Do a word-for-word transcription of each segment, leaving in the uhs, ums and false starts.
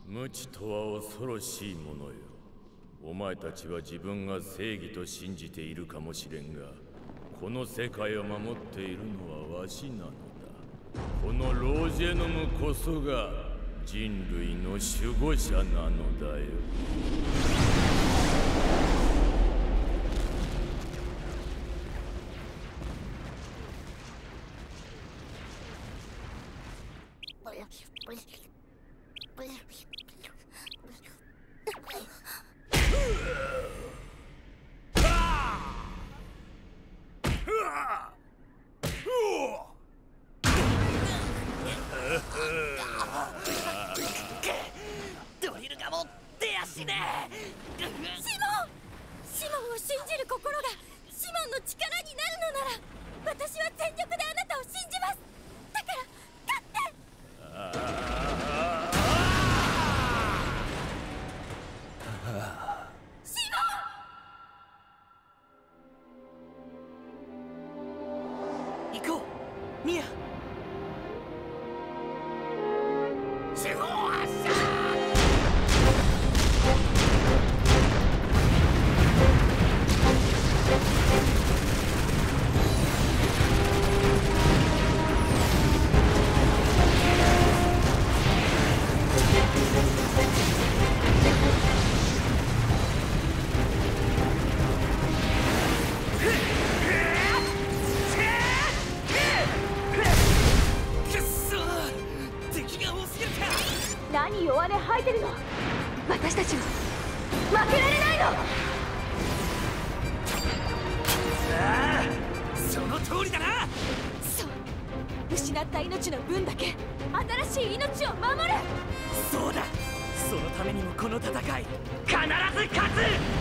無知とは恐ろしいものよ。お前たちは自分が正義と信じているかもしれんが、この世界を守っているのはわしなのだ。このロージェノムこそが人類の守護者なのだよ。 ドリルがもう出足ねシモンシモンを信じる心がシモンの力になるのなら、私は全力であなたを信じます。だから勝ってシモン行こうミア。四方発射。 何弱音吐いてるの。私たちは負けられないの。 ああ、その通りだな。 そう、失った命の分だけ新しい命を守る。 そうだ、そのためにもこの戦い必ず勝つ。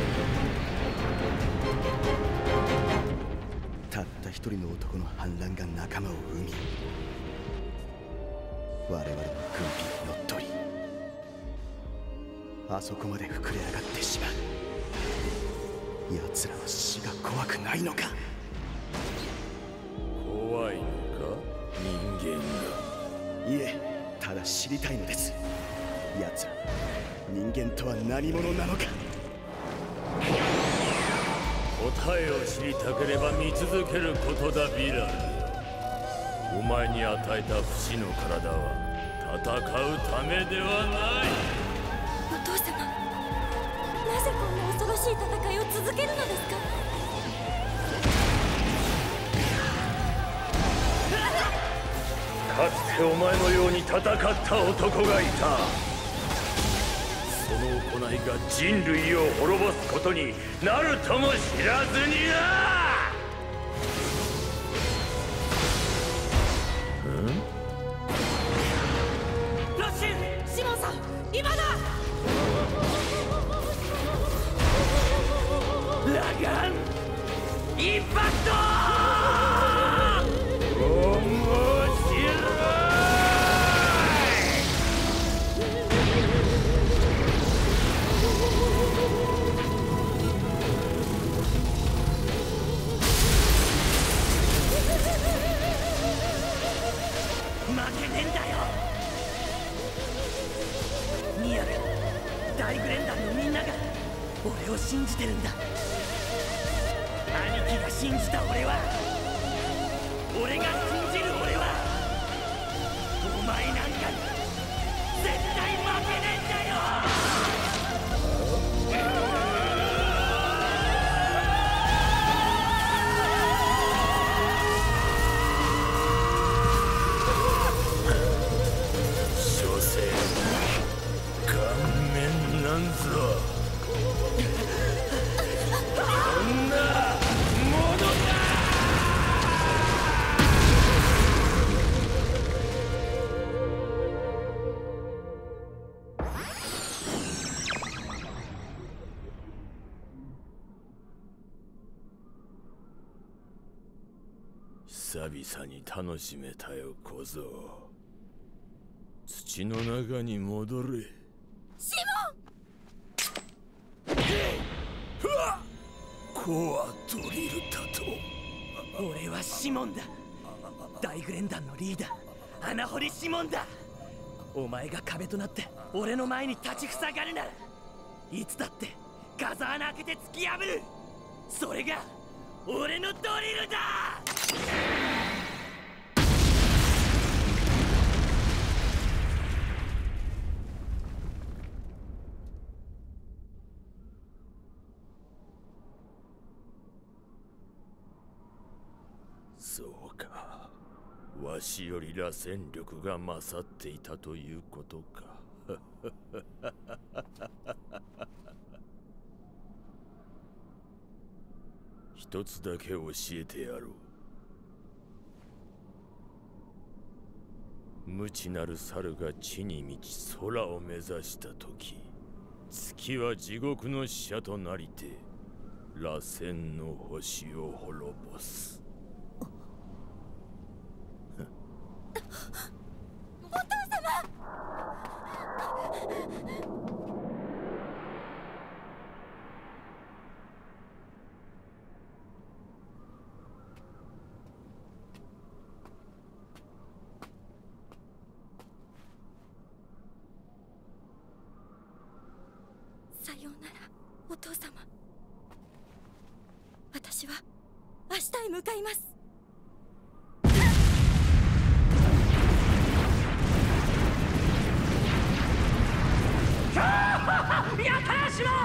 たった一人の男の反乱が仲間を生み、我々の軍備に乗っ取り、あそこまで膨れ上がってしまう。奴らは死が怖くないのか。 怖いのか、人間が。 いえ、ただ知りたいのです。奴ら人間とは何者なのか。 答えを知りたければ見続けることだ、ヴィラン。お前に与えた不死の体は戦うためではない。 お父様、なぜこんな恐ろしい戦いを続けるのですか。 かつてお前のように戦った男がいた。その行いが人類を滅ぼすことになるとも知らずにな。 ロッシュ、シモンさん、今だ。ラガンインパクト。 面白い。 負けねえんだよ。ミアが、大グレンダーのみんなが俺を信じてるんだ。兄貴が信じた俺は、俺が信じる俺は、お前なんかに絶対負けねえんだよ。 所詮顔面なんぞ。こんなものだ。久々に楽しめたよ小僧。土の中に戻れ。 シモン。ふわっ、コアドリルだと。 俺はシモンだ。大グレン団のリーダー、穴掘りシモンだ。 お前が壁となって俺の前に立ちふさがるなら、いつだって風穴開けて突き破る。それが俺のドリルだ。 そうか、わしより螺旋力が勝っていたということか。一つだけ教えてやろう。無知なる猿が地に満ち空を目指した時、月は地獄の使者となりて螺旋の星を滅ぼす。 お父様！さようなら、お父様。私は明日へ向かいます。 やたらしろ！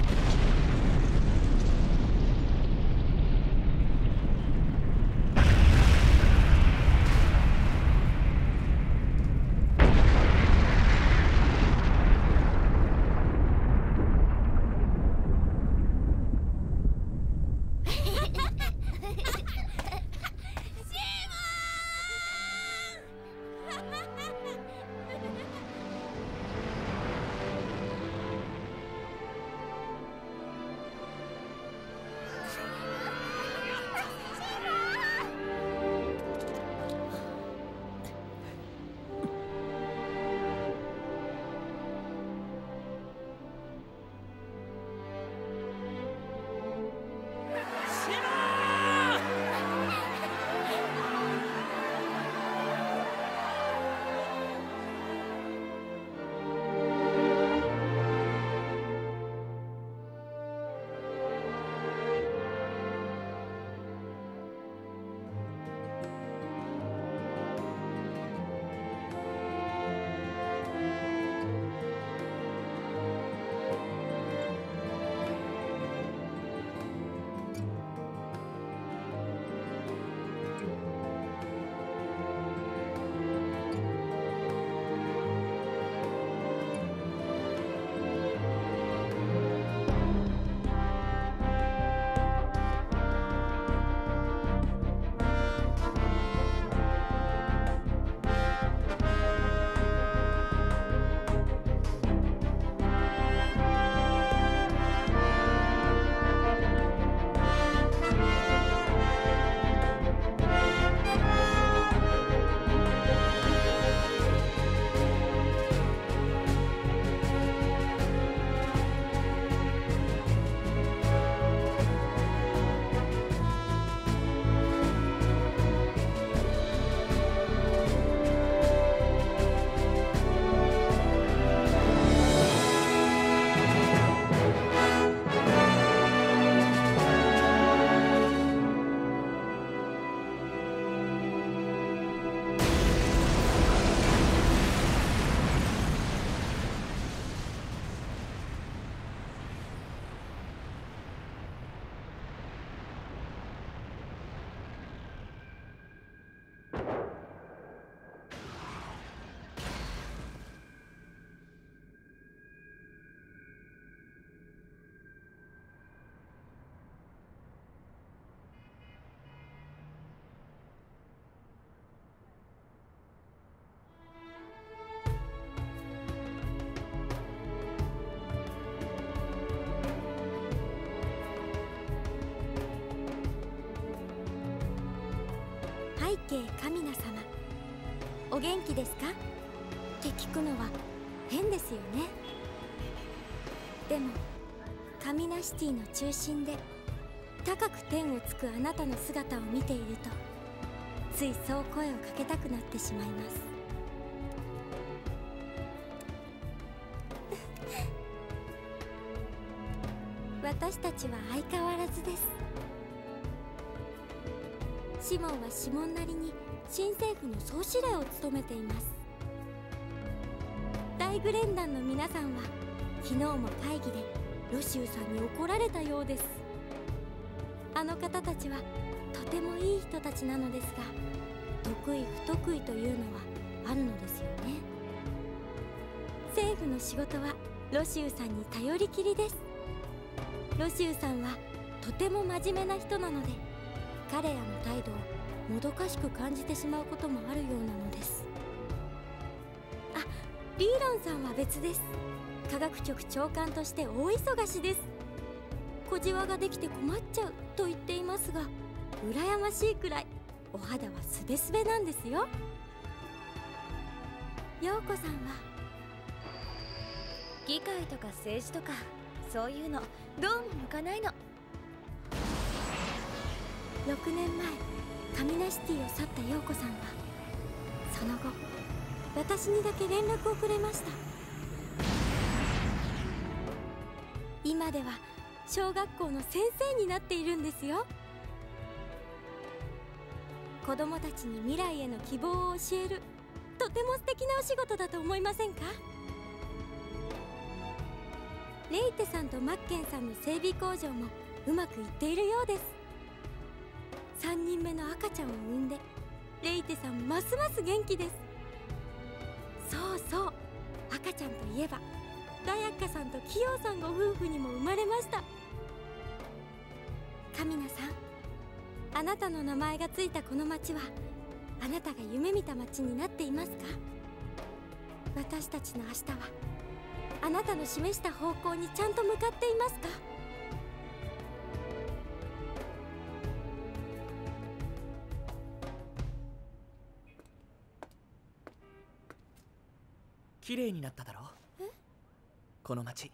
背景神名様、お元気ですかって聞くのは変ですよね。でも神名シティの中心で高く天をつくあなたの姿を見ていると、ついそう声をかけたくなってしまいます。 私たちは相変わらずです。シモンはシモンなりに新政府の総司令を務めています。大グレン団の皆さんは昨日も会議でロシウさんに怒られたようです。あの方たちはとてもいい人たちなのですが、得意不得意というのはあるのですよね。政府の仕事はロシウさんに頼りきりです。ロシウさんはとても真面目な人なので、彼らの態度をもどかしく感じてしまうこともあるようなのです。あ、リーロンさんは別です。科学局長官として大忙しです。小じわができて困っちゃうと言っていますが、羨ましいくらいお肌はすべすべなんですよ。陽子さんは議会とか政治とかそういうのどうも向かないの。 ろくねんまえカミナシティを去った陽子さんはその後私にだけ連絡をくれました。今では小学校の先生になっているんですよ。子供たちに未来への希望を教える、とても素敵なお仕事だと思いませんか？レイテさんとマッケンさんの整備工場もうまくいっているようです。さんにんめの赤ちゃんを産んでレイテさんますます元気です。そうそう、赤ちゃんといえばダヤッカさんとキヨウさんご夫婦にも生まれました。カミナさん、あなたの名前がついたこの町はあなたが夢見た町になっていますか？私たちの明日はあなたの示した方向にちゃんと向かっていますか？ 綺麗になっただろう。 え？ この町。 ん？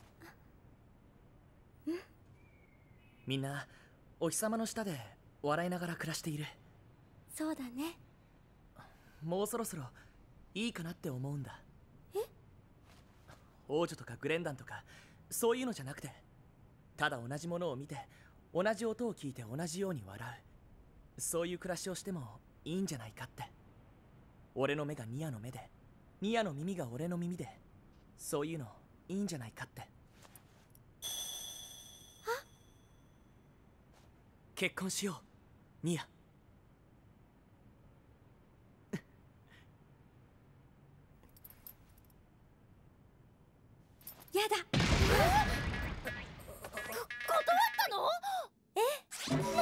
みんなお日様の下で笑いながら暮らしている。 そうだね。 もうそろそろいいかなって思うんだ。 え？ 王女とかグレンダンとかそういうのじゃなくて、ただ同じものを見て同じ音を聞いて同じように笑う、そういう暮らしをしてもいいんじゃないかって。俺の目がニアの目で、ニアの耳が俺の耳で、そういうのいいんじゃないかって。結婚しよう、ニア。 やだ。こ、断ったの？え？なんで断んだよ。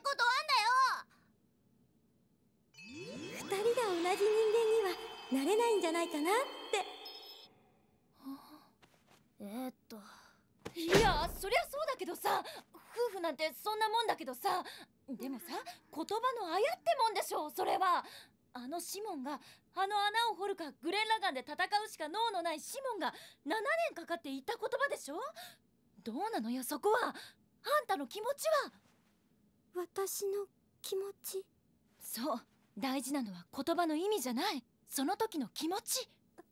二人が同じ人間にはなれないんじゃないかなって。 えー、っといや、そりゃそうだけどさ、夫婦なんてそんなもんだけどさ、でもさ、言葉のあやってもんでしょ、それは。あのシモンがあの穴を掘るかグレンラガンで戦うしか能のないシモンがななねんかかって言った言葉でしょ。どうなのよそこは。あんたの気持ちは。 私の気持ち。 そう、大事なのは言葉の意味じゃない、その時の気持ち。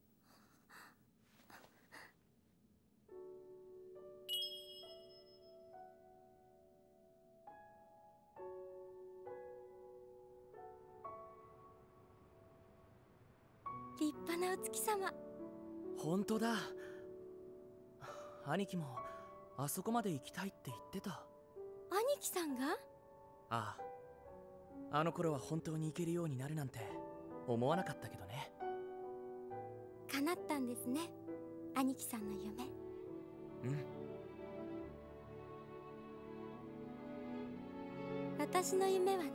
立派なお月様。 本当だ。兄貴もあそこまで行きたいって言ってた。 兄貴さんが？ ああ、あの頃は本当に行けるようになるなんて思わなかったけどね。 叶ったんですね、兄貴さんの夢。 うん。 私の夢はね、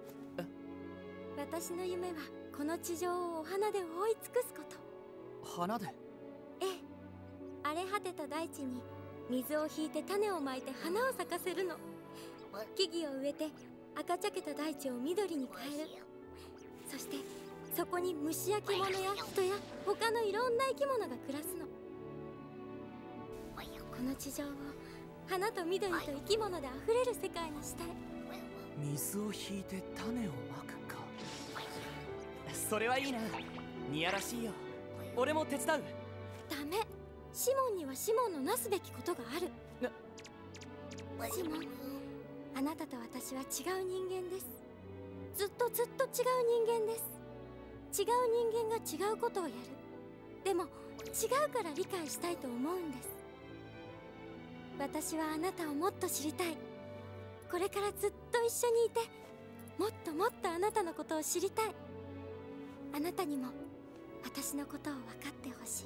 私の夢はこの地上をお花で覆い尽くすこと。 花で？ ええ、荒れ果てた大地に水を引いて種をまいて花を咲かせるの。木々を植えて赤茶けた大地を緑に変える。そしてそこに虫や獣や人や他のいろんな生き物が暮らすの。この地上を花と緑と生き物であふれる世界にしたい。 水を引いて種をまくか。それはいいな、ニヤらしいよ。俺も手伝う。 ダメ、シモンにはシモンのなすべきことがある。 な、 シモン、あなたと私は違う人間です。ずっとずっと違う人間です。違う人間が違うことをやる。でも違うから理解したいと思うんです。私はあなたをもっと知りたい。これからずっと一緒にいて、もっともっとあなたのことを知りたい。あなたにも私のことを分かってほしい。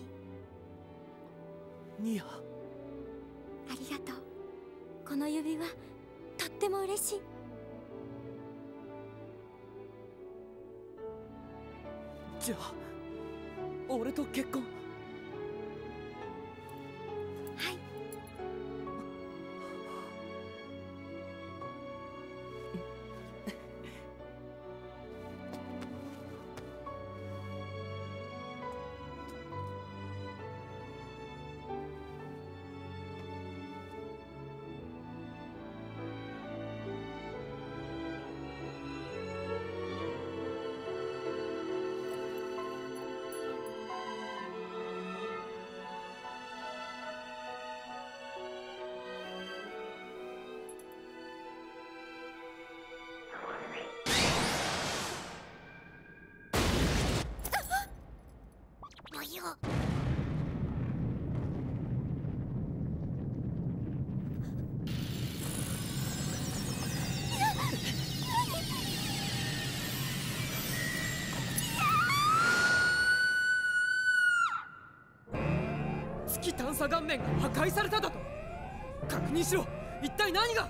ニア、 ありがとう。この指輪とっても嬉しい。 じゃあ俺と結婚？ はい。 月探査顔面が破壊されただと？確認しろ、一体何が？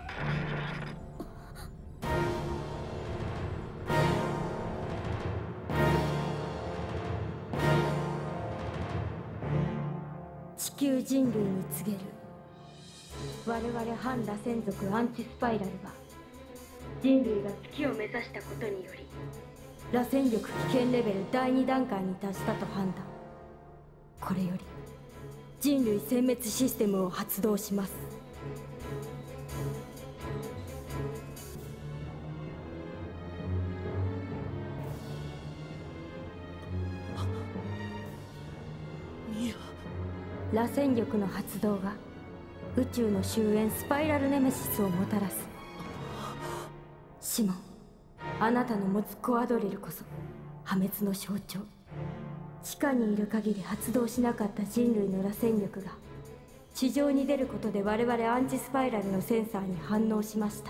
地球人類に告げる。我々反螺旋族アンチスパイラルは人類が月を目指したことにより螺旋力危険レベルだいに段階に達したと判断。これより人類殲滅システムを発動します。螺旋力の発動が宇宙の終焉スパイラルネメシスをもたらす。シモン、あなたの持つコアドリルこそ破滅の象徴。地下にいる限り発動しなかった人類の螺旋力が地上に出ることで我々アンチスパイラルのセンサーに反応しました。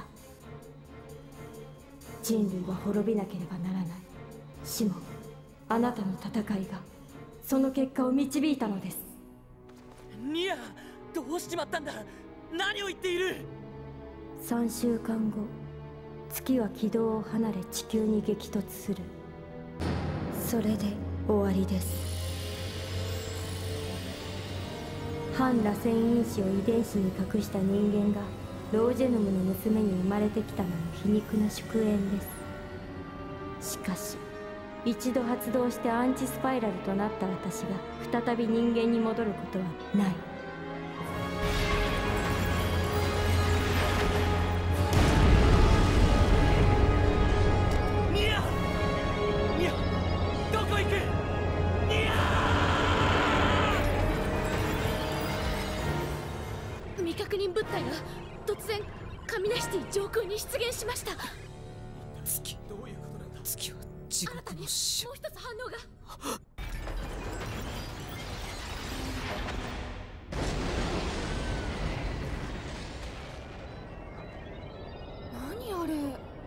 人類は滅びなければならない。シモン、あなたの戦いがその結果を導いたのです。 ニア、どうしちまったんだ？何を言っている？ さんしゅうかんご、月は軌道を離れ地球に激突する。それで終わりです。反螺旋因子を遺伝子に隠した人間がロージェヌムの娘に生まれてきたのも皮肉な祝宴です。しかし一度発動してアンチスパイラルとなった私が再び人間に戻ることはない。 ニア！ニア！どこ行く？ニア！ 未確認物体が突然カミナシティ上空に出現しました。 月、どういうことなんだ？月は地獄の死。 もう一つ反応が。何あれ？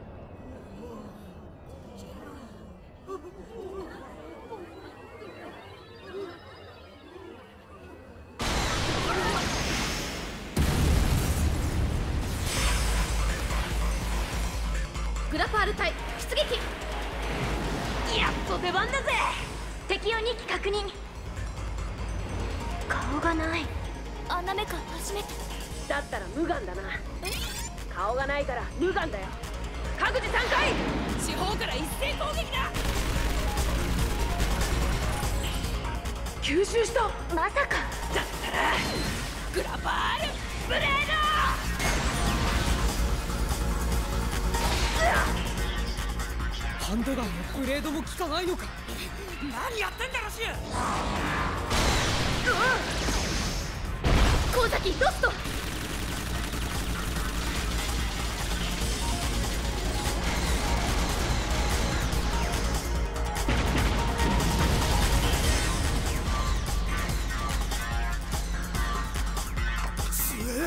グラパール隊出撃。やっと出番だぜ。 敵をにき確認。顔がない。あんな目か初めて。 だったら無眼だな。顔がないから無眼だよ。各自さんかい。 四方から一斉攻撃だ。 吸収した。 まさか。 だったらグラパールブレード。 ハンドガンもブレードも効かないのか？何やってんだロシア！ 神崎ロスト。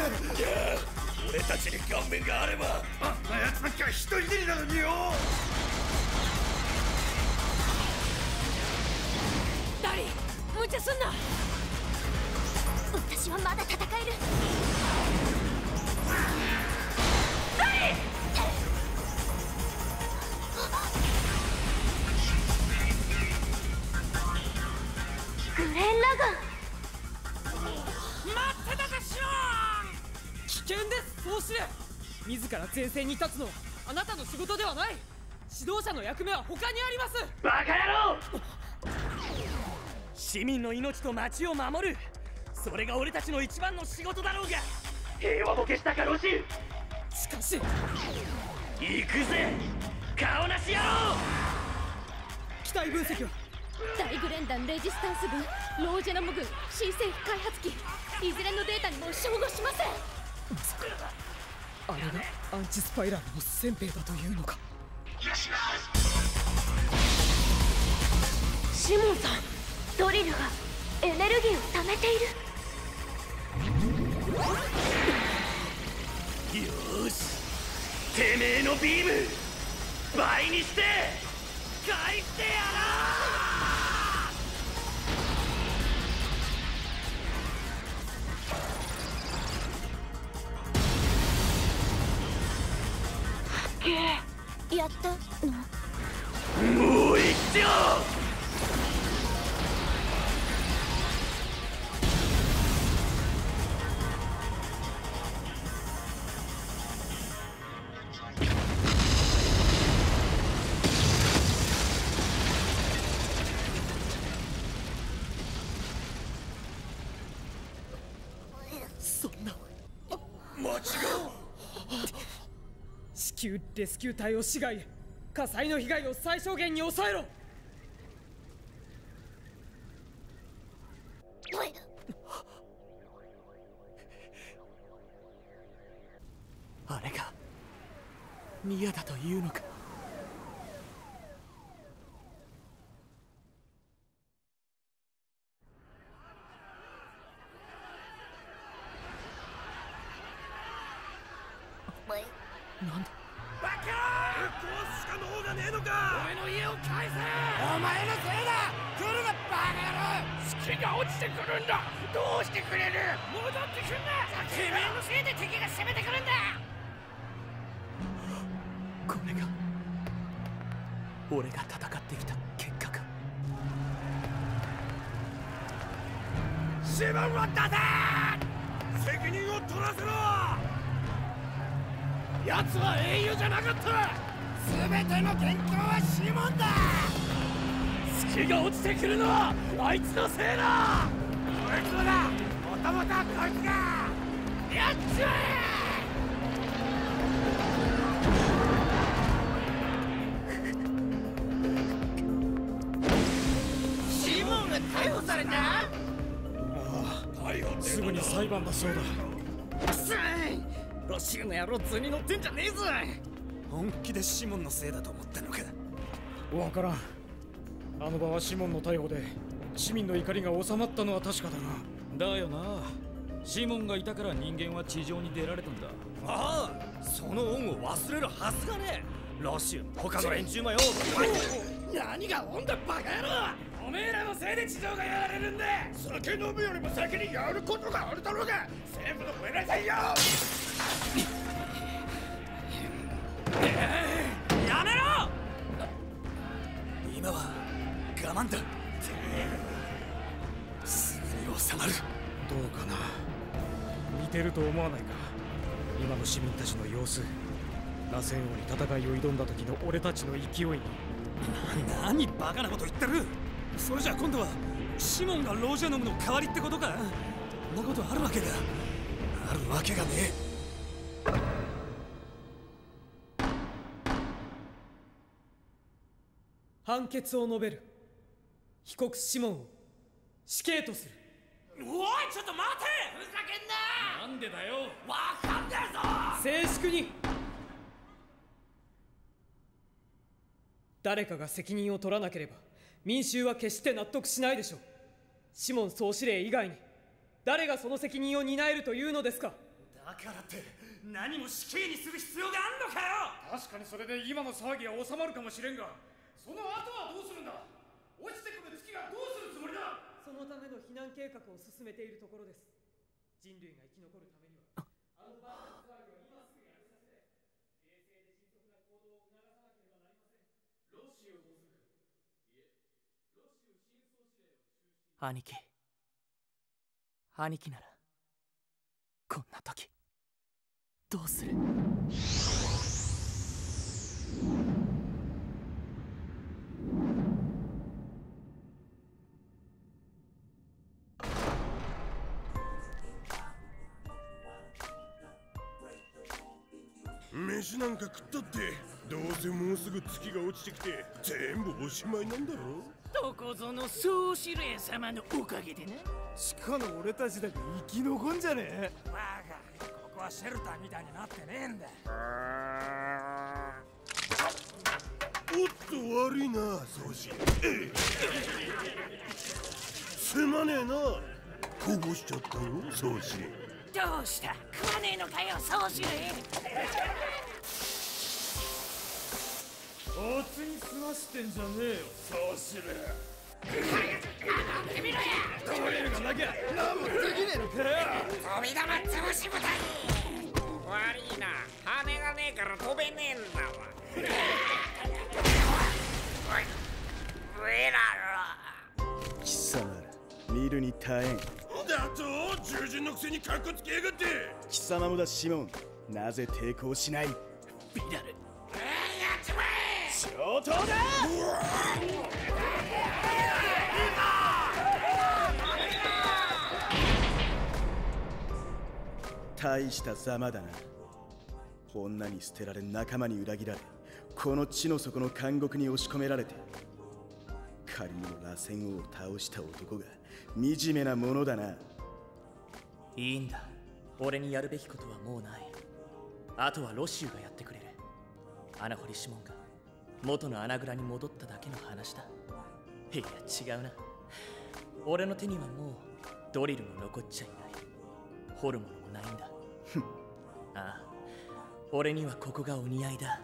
俺たちに顔面があればあんな奴なんか一人でなのによ。 ダリー、無茶すんな。私はまだ戦える。ダリー！グレン・ラガン。 待ってたぜシオン。危険です、そうしれ。自ら前線に立つのはあなたの仕事ではない。指導者の役目は他にあります。 バカ野郎。市民の命と町を守る、それが俺たちの一番の仕事だろうが。平和ボケしたかロシン。 しかし行くぜ顔なし野郎。 機体分析は大グレンダンレジスタンス軍、ロージェナム軍、新政府開発機、いずれのデータにも照合しません。 あれがアンチスパイラーの先兵だというのか。 シモンさん、ドリルがエネルギーを貯めている。 よーし、てめえのビーム倍にして返してやらー。 やったの？ もう一丁。 そんな間違う。 至急レスキュー隊を市外へ。火災の被害を最小限に抑えろ。 あれがミヤだというのか。なんだバカー！ぶっ壊すしか能がねえのか。俺の家を返せ。お前のせいだ。来るなバカ野郎。月が落ちてくるんだ。どうしてくれる。戻ってくんな。てめえのせいで敵が攻めてくるんだ。 これが俺が戦ってきた結果か。 シモンを出せ。責任を取らせろ。奴は英雄じゃなかった。全ての元凶はシモンだ。 月が落ちてくるのはあいつのせいだ。 こいつのだ。もともとこいつがやっちまえ。シモンが逮捕された。ああ、逮捕すぐに裁判だそうだ。 くさい。ロシアの野郎図に乗ってんじゃねえぞ。本気でシモンのせいだと思ったのか。 わからん。あの場はシモンの逮捕で市民の怒りが収まったのは確かだが。 だよな。シモンがいたから人間は地上に出られたんだ。 ああ、その恩を忘れるはずがねえ。ロシア他の連中もよ。 何が恩だバカ野郎。おめえらのせいで地上がやられるんだ。酒飲むよりも先にやることがあるだろうが。政府のごめんなさいよ。 やめろ。今は我慢だ。すぐに収まる。 どうかな。似てると思わないか。今の市民たちの様子。螺旋王に戦いを挑んだ時の俺たちの勢いに。 何バカなこと言ってる。それじゃ今度はシモンがロージャノムの代わりってことか。そんなことあるわけがあるわけがねえ。 判決を述べる。被告シモンを死刑とする。 おいちょっと待て。ふざけんな。 なんでだよ。 わかんねえぞ。 静粛に。誰かが責任を取らなければ民衆は決して納得しないでしょう。シモン総司令以外に誰がその責任を担えるというのですか。 だからって何も死刑にする必要があんのかよ。確かにそれで今の騒ぎは収まるかもしれんが、その後はどうするんだ。落ちてくる月がどうするつもりだ。 そのための避難計画を進めているところです。人類が生き残るためにはあのバーナー騒ぎは今すぐやめさせて、冷静で迅速な行動を促さなければなりません。ロシをどうするか。いえ、ロシを真相指令を中心に。 兄貴、兄貴ならこんな時どうする？ 飯なんか食ったってどうせもうすぐ月が落ちてきて全部おしまいなんだろ。 どこぞの総司令様のおかげでな。 地下の俺たちだけ生き残んじゃねえ。 バカ、ここはシェルターみたいになってねえんだ。 おっと悪いな総司令。すまねえな、こぼしちゃったよ総司令。 どうした、食わねえのかよ総司令。 おつに済ましてんじゃねえよ総司令。 飲んでみろや。 ドリルがなきゃ何もできねえのかよ。 飛び玉潰し部隊。悪いな、羽がねえから飛べねえんだわ。おい、ウェラロ。 貴様ら見るに耐えん。 だと獣人のくせにカッコつけやがって。 貴様もだシモン、なぜ抵抗しない。 ビラル、やっちまえ。 消灯だ。大したざまだな。女に捨てられ仲間に裏切られ、この地の底の監獄に押し込められて、仮にも螺旋王を倒した男が惨めなものだな。 いいんだ、俺にやるべきことはもうない。あとはロシューがやってくれる。穴掘りシモンが元の穴蔵に戻っただけの話だ。いや違うな、俺の手にはもうドリルも残っちゃいない。掘るものもないんだ。ああ、俺にはここがお似合いだ。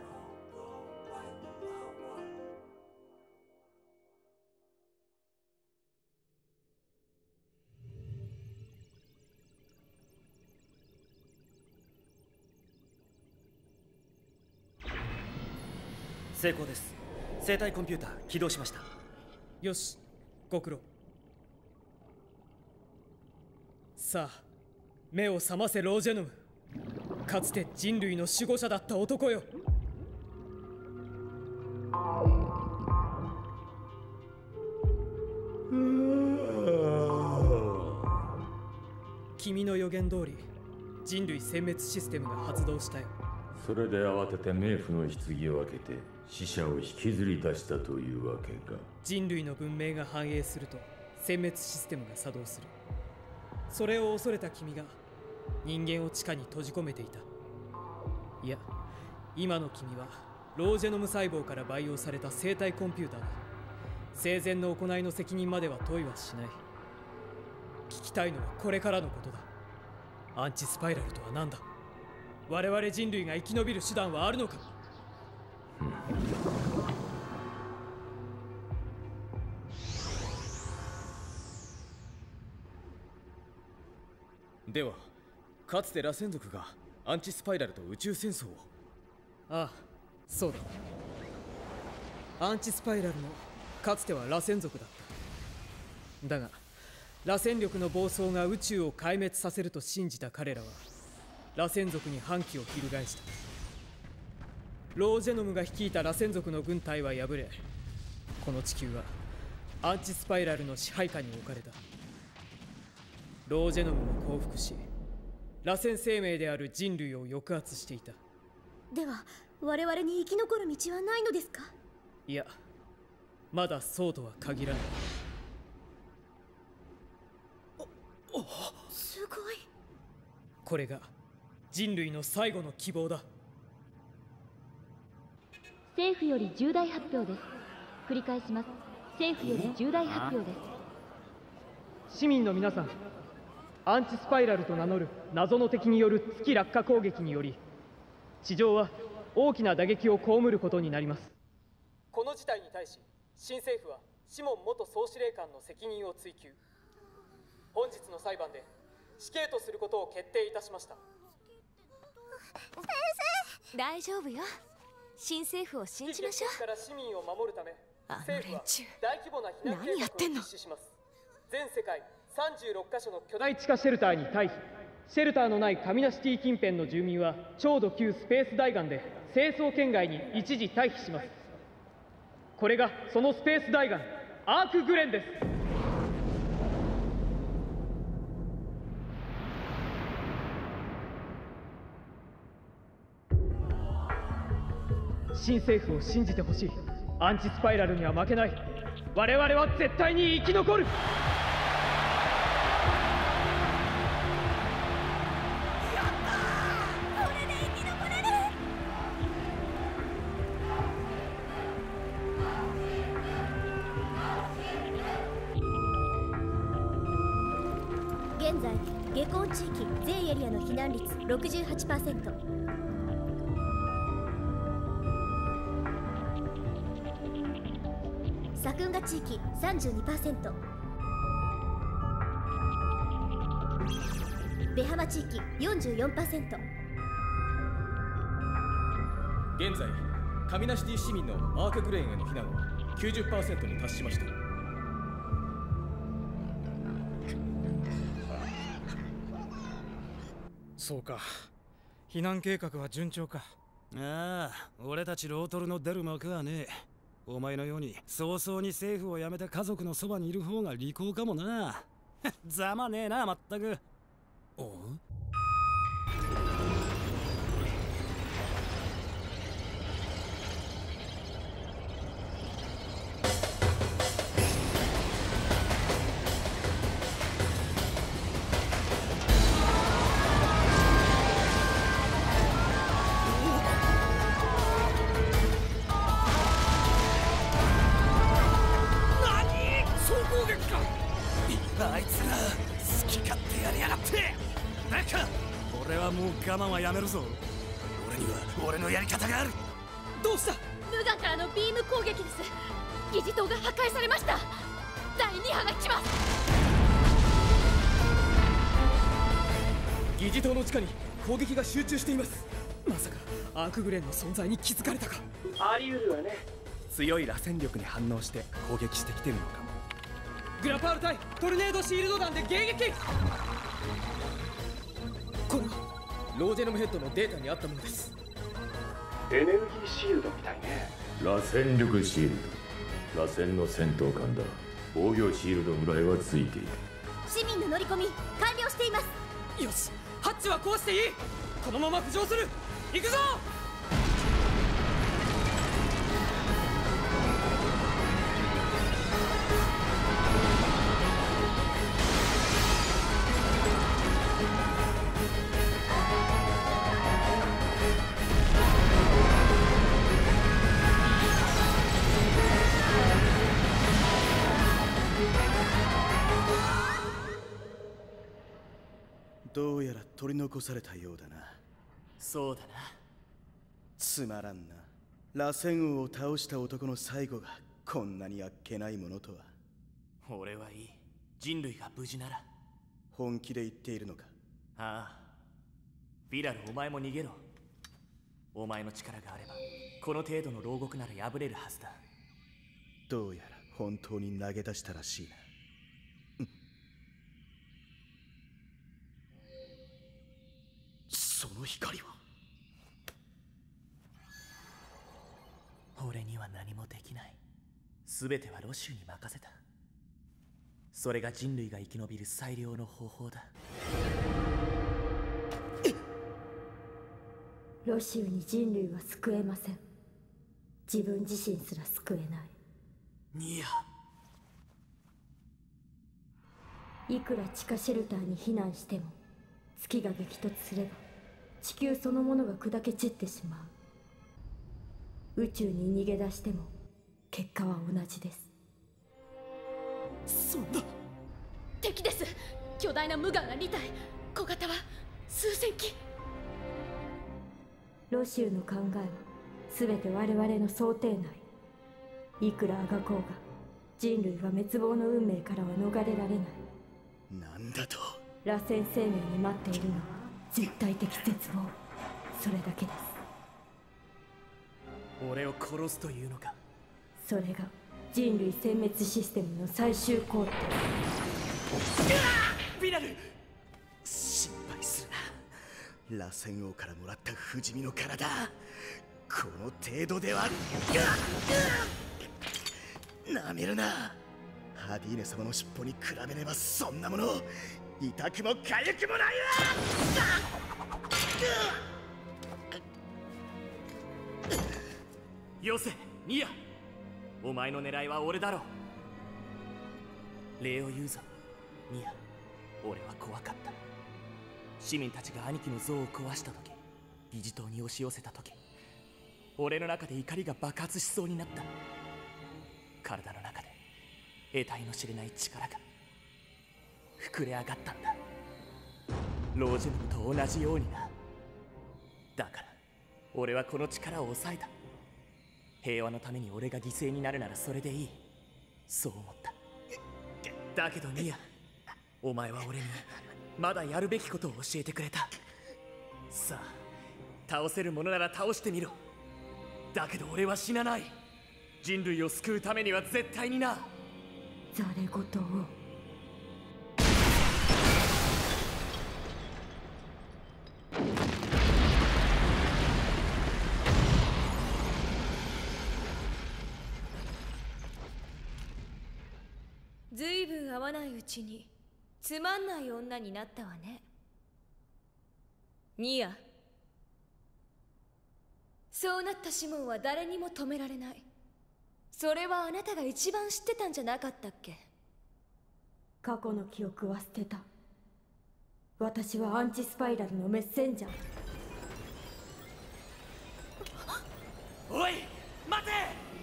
成功です。生体コンピューター起動しました。 よし、ご苦労。さあ、目を覚ませロージェノム。かつて人類の守護者だった男よ。君の予言通り人類殲滅システムが発動したよ。 それで慌てて冥府の棺を開けて死者を引きずり出したというわけか。 人類の文明が繁栄すると殲滅システムが作動する。それを恐れた君が人間を地下に閉じ込めていた。いや、今の君はロージェノム細胞から培養された生体コンピューターだ。生前の行いの責任までは問いはしない。聞きたいのはこれからのことだ。アンチスパイラルとは何だ。我々人類が生き延びる手段はあるのか。 では、かつて螺旋族がアンチスパイラルと宇宙戦争を。 ああ、そうだ。アンチスパイラルもかつては螺旋族だった。だが螺旋力の暴走が宇宙を壊滅させると信じた彼らは螺旋族に反旗を翻した。ロージェノムが率いた螺旋族の軍隊は敗れ、この地球はアンチスパイラルの支配下に置かれた。ロージェノムも降伏し、螺旋生命である人類を抑圧していた。 では我々に生き残る道はないのですか。 いや、まだそうとは限らない。 すごい。 これが人類の最後の希望だ。 政府より重大発表です。繰り返します。政府より重大発表です。 市民の皆さん、 アンチスパイラルと名乗る謎の敵による月落下攻撃により地上は大きな打撃を被ることになります。この事態に対し新政府はシモン元総司令官の責任を追及。本日の裁判で死刑とすることを決定いたしました。 先生、大丈夫よ。新政府を信じましょう。 から市民を守るためあの政府は連中大規模な避難何やってんの計画を実施します。全世界さんじゅうろくカ所の巨大地下シェルターに退避。シェルターのないカミナシティ近辺の住民は超度級スペース大岩で清掃圏外に一時退避します。これがそのスペース大岩アークグレンです。新政府を信じてほしい。アンチスパイラルには負けない。我々は絶対に生き残る。 現在下校地域全エリアの避難率 ろくじゅうはちパーセント。サクンガ地域 さんじゅうにパーセント。ベハマ地域 よんじゅうよんパーセント。 現在カミナシティ市民のアークグレーンへの避難は きゅうじゅっパーセント に達しました。 そうか、避難計画は順調か。 ああ、俺たちロートルの出る幕はねえ。お前のように早々に政府を辞めて家族のそばにいる方が利口かもな。ざまねえな、まったく。おあいつら好き勝手やりやがって。なんか俺はもう我慢はやめるぞ。俺には俺のやり方がある。 どうした？ 無我からのビーム攻撃です。疑似塔が破壊されました。だいに波が来ます。 疑似塔の地下に攻撃が集中しています。まさかアークグレンの存在に気づかれたか。 あり得るわね。強い螺旋力に反応して攻撃してきてるのかも。 グラパール対トルネードシールド弾で迎撃。これはロージェノムヘッドのデータにあったものです。 エネルギーシールドみたいね。螺旋力シールド、螺旋の戦闘艦だ。防御シールドぐらいはついている。 市民の乗り込み完了しています。 よし、ハッチは壊していい。このまま浮上する。行くぞ。 どうやら取り残されたようだな。 そうだな。 つまらんな。螺旋王を倒した男の最後がこんなにあっけないものとは。 俺はいい。人類が無事なら。 本気で言っているのか？ ああ。ビラル、お前も逃げろ。お前の力があればこの程度の牢獄なら破れるはずだ。 どうやら本当に投げ出したらしいな。その光は。 俺には何もできない。全てはロシューに任せた。それが人類が生き延びる最良の方法だ。 ロシューに人類は救えません。自分自身すら救えない。 ニア。 いくら地下シェルターに避難しても月が激突すれば地球そのものが砕け散ってしまう。宇宙に逃げ出しても結果は同じです。 そんな。 敵です。 巨大な無眼がに体、小型は数千機。 ロシューの考えは全て我々の想定内。いくらあがこうが人類は滅亡の運命からは逃れられない。 なんだと。 螺旋生命に待っているのは絶対的絶望、それだけです。 俺を殺すというのか。 それが人類殲滅システムの最終工程。 ビラル、心配するな。螺旋王からもらった不死身の体、この程度ではなめるな。ハディーネ様の尻尾に比べればそんなもの痛くも痒くもないわ。 よせ、ニア。お前の狙いは俺だろう。礼を言うぞ、ニア。俺は怖かった。市民たちが兄貴の像を壊した時、疑似島に押し寄せた時、俺の中で怒りが爆発しそうになった。体の中で得体の知れない力が膨れ上がったんだ。ロージェノムと同じようにな。だから俺はこの力を抑えた。平和のために俺が犠牲になるならそれでいい、そう思った。だけどニア、お前は俺にまだやるべきことを教えてくれた。さあ、倒せるものなら倒してみろ。だけど俺は死なない。人類を救うためには絶対にな。 ざれ言を。 ずいぶん合わないうちにつまんない女になったわね、ニア。そうなったシモンは誰にも止められない。それはあなたが一番知ってたんじゃなかったっけ。 過去の記憶は捨てた。私はアンチスパイラルのメッセンジャー。 おい、待て。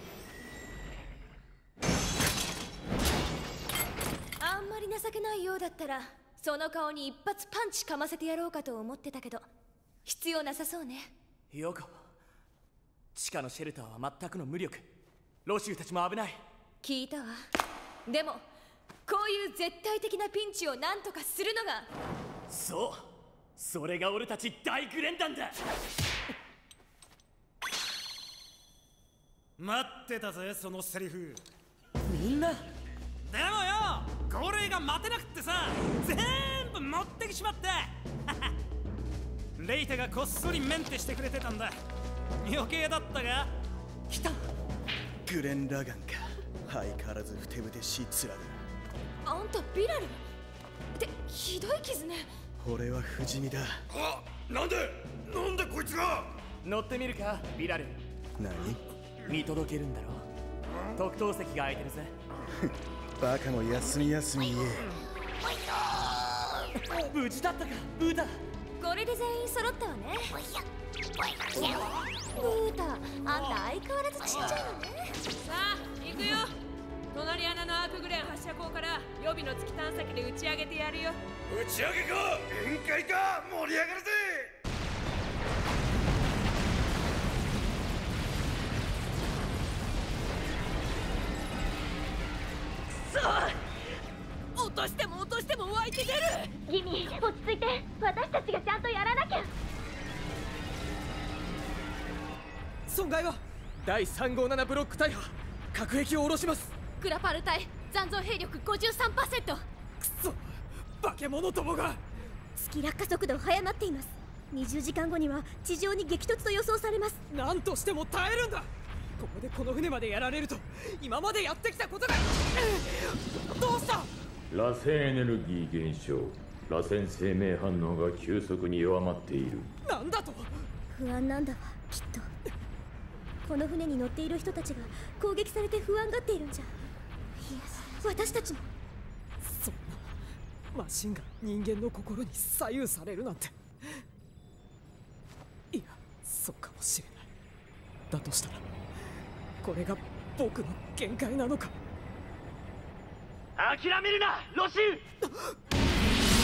あんまり情けないようだったらその顔に一発パンチかませてやろうかと思ってたけど、必要なさそうね。 ヨコ、地下のシェルターは全くの無力。ロシューたちも危ない。 聞いたわ。でもこういう絶対的なピンチを何とかするのが。 そう、それが俺たち大グレンダンだ。 待ってたぜ、そのセリフ。 みんなでもよ、号令が待てなくってさ、全部持ってきちまったレイタがこっそりメンテしてくれてたんだ。余計だったが。 来た。 グレン・ラガンか。相変わらずふてぶてしい面だ。 あんたビラルってひどい傷ね。 俺は不死身だ。 あ、なんでなんでこいつが。 乗ってみるか、ビラル。 何見届けるんだろ。特等席が空いてるぜ。 バカも休み休み言え。無事だったか、ブータ。 これで全員揃ったわね。ブータ、あんた相変わらずちっちゃいのね。 さあ行くよ。隣穴のアークグレン発射口から予備の月探査機で打ち上げてやるよ。 打ち上げか、宴会か、盛り上がるぜ。 さあ、落としても落としても湧いて出る。 ギミ、落ち着いて。私たちがちゃんとやらなきゃ。 損害はだいさんごーななブロック大破。核兵器を下ろします。 グラパル隊残存兵力 ごじゅうさんパーセント。くそ、化け物どもが。 月落下速度早まっています。にじゅうじかんごには地上に激突と予想されます。 何としても耐えるんだ。ここでこの船までやられると今までやってきたことが。どうした。 螺旋エネルギー減少。螺旋生命反応が急速に弱まっている。 なんだと。 不安なんだわ、きっと。この船に乗っている人たちが攻撃されて不安がっているんじゃ。いや、私たちも。 そんなマシンが人間の心に左右されるなんて。いや、そうかもしれない。だとしたらこれが僕の限界なのか。 諦めるな、ロシュー。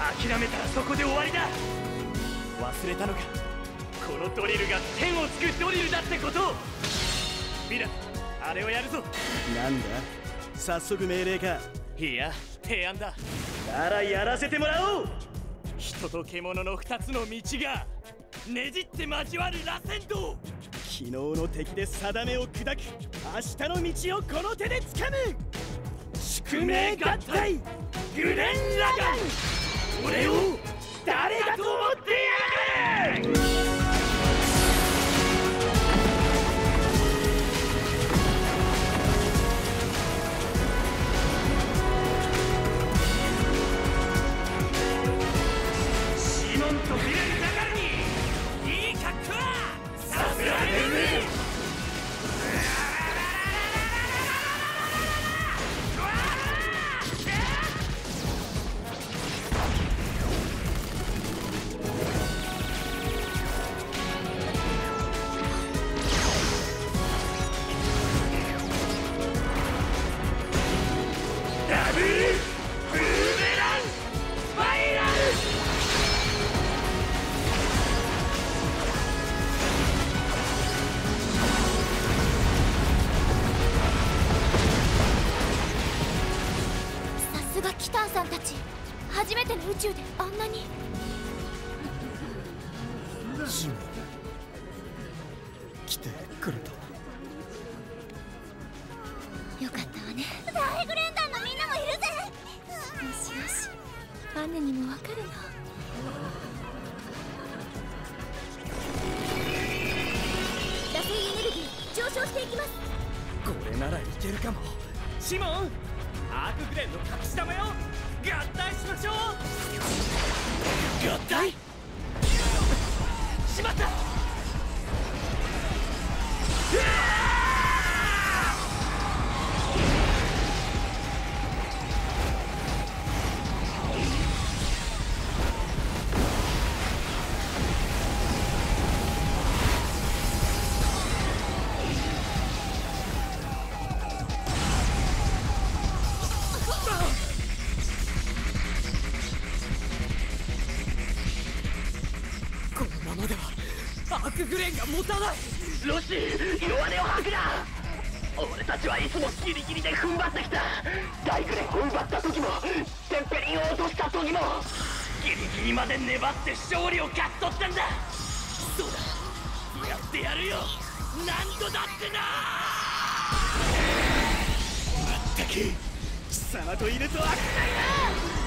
諦めたらそこで終わりだ。忘れたのか、このドリルが天を救うドリルだってことを。ミラ、あれをやるぞ。 なんだ、早速命令か。 いや、提案だ。ならやらせてもらおう。人と獣の二つの道がねじって交わる螺旋道。 昨日の敵で定めを砕く明日の道をこの手で掴む。 宿命合体グレン・ラガン、俺を誰だと思ってやがる。シモンとグレン・ラガンにいい格好させられるね。 キタンさんたち、初めての宇宙であんなに。 シモン、来てくれた。 よかったわね。 大グレンダーのみんなもいるぜ。 よしよし、アンネにもわかるの。螺旋エネルギー上昇していきます。 これならいけるかも。シモン、アークグレンの隠し玉よ、合体しましょう。合体しまった。グレンが持たない。 ロシ、弱音を吐くな。俺たちはいつもギリギリで踏ん張ってきた。大グレンを奪った時も、テンペリンを落とした時もギリギリまで粘って勝利を勝ち取ったんだ。そうだ、やってやるよ、何度だってな。まったく貴様といるとは危ないな。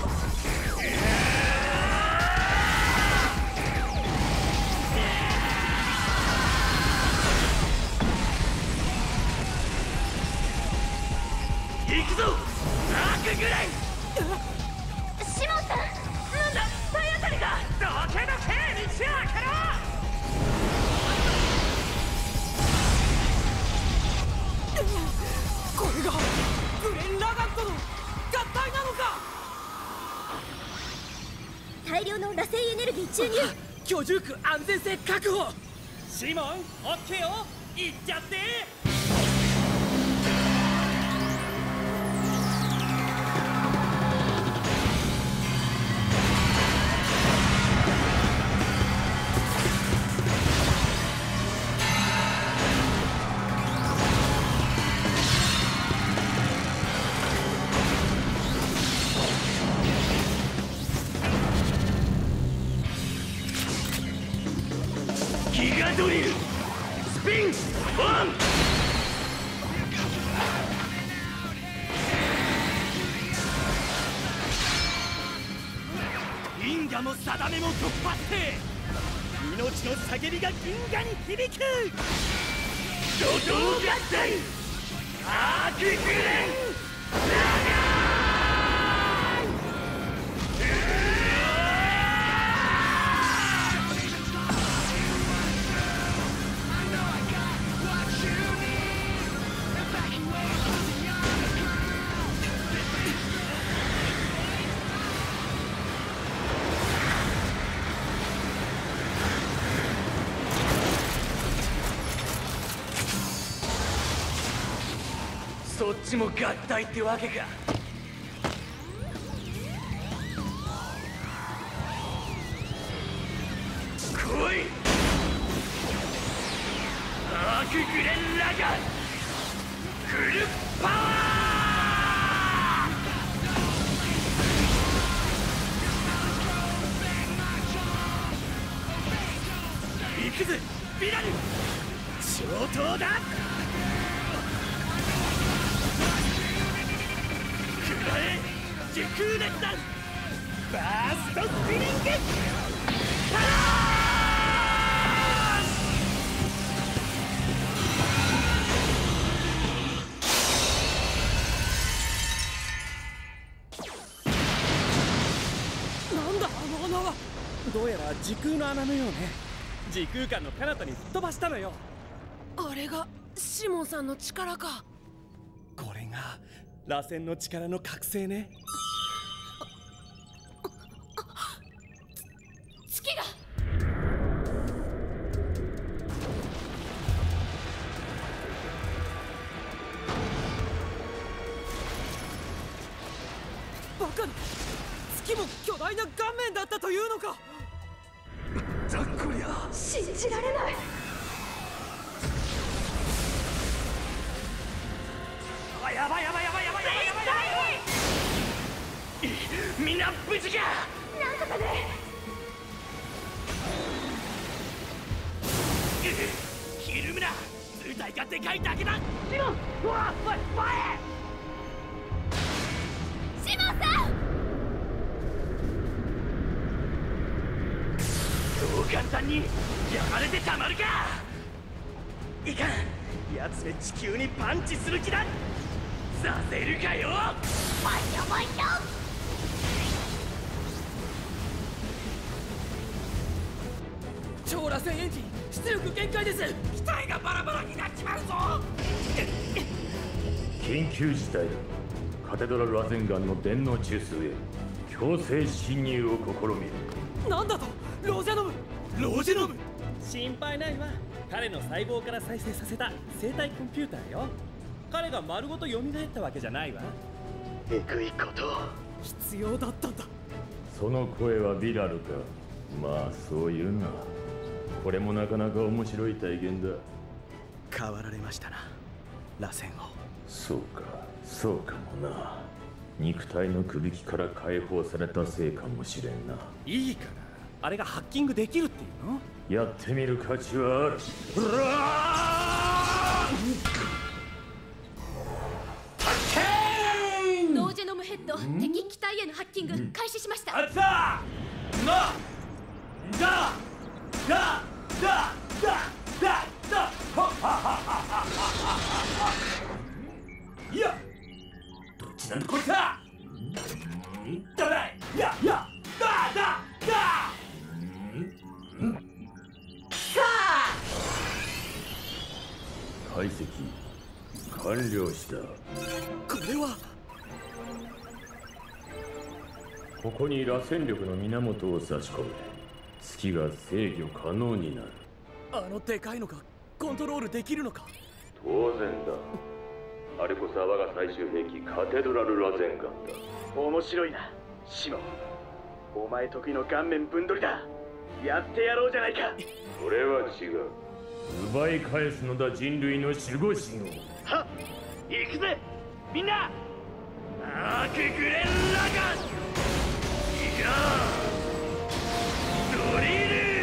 行くぞ、アークグレン。 シモンさん、 なんだ、体当たりだ。どけどけ、道を開けろ。 これがグレン・ラガンとの合体なのか。 大量の螺旋エネルギー注入。 居住区安全性確保。シモン、オッケーよ、行っちゃって。 ギガドリルスピンオン。因果も定めも突破して命の叫びが銀河に響く。怒涛合体アークグレン・ラガン。そっちも合体ってわけか。 来い。アークグレンラガンフルパワー。行くぜヴィラル、上等だ。食らえ時空熱弾バーストスピリングパラー。なんだあの穴は。どうやら時空の穴のようね。時空間の彼方に吹っ飛ばしたのよ。 あれがシモンさんの力か。 これが螺旋の力の覚醒ね。 月がバカな。月も巨大な顔面だったというのか。 だこりゃ信じられない。 あ、やばいやばいやばいやばいやばいやばいやばい。みんな無事か。 なんとかね。 ひるむな、舞台がでかいだけだ。シモン、ほら、おい、前。 シモンさん。 そう簡単にやられてたまるか。いかん、奴め地球にパンチする気だ。させるかよ。 もいしょもいしょ。 超螺旋エンジン出力限界です。 機体がバラバラになっちまうぞ。 緊急事態だ。カテドラル螺旋岩の電脳中枢へ強制侵入を試みる。 なんだとローゼノム。 ローゼノム、 心配ないわ。彼の細胞から再生させた生体コンピューターよ。彼が丸ごと蘇ったわけじゃないわ。 えぐいこと必要だったんだ。 その声はヴィラルか。まあそういうな。これもなかなか面白い体験だ。 変わられましたな、螺旋王。 そうか、そうかもな。肉体のくびきから解放されたせいかもしれんな。 いいから、あれがハッキングできるっていうの？ やってみる価値はある。 ノージェノムヘッド敵機体へのハッキング開始しました。 あったなだだだだだだはははいや、どっちなんだこいつは。だめだいやいやだだだ解析完了した。 これはここに螺旋力の源を差し込め、月が制御可能になる。 あのでかいのがコントロールできるのか。 当然だ。あれこそ我が最終兵器カテドラル螺旋岩だ。 面白いなシモン。お前得意の顔面ぶんどりだ。やってやろうじゃないか。 それは違う。奪い返すのだ人類の守護神を。 はっ、行くぜみんな。アークグレンラガンいやドリル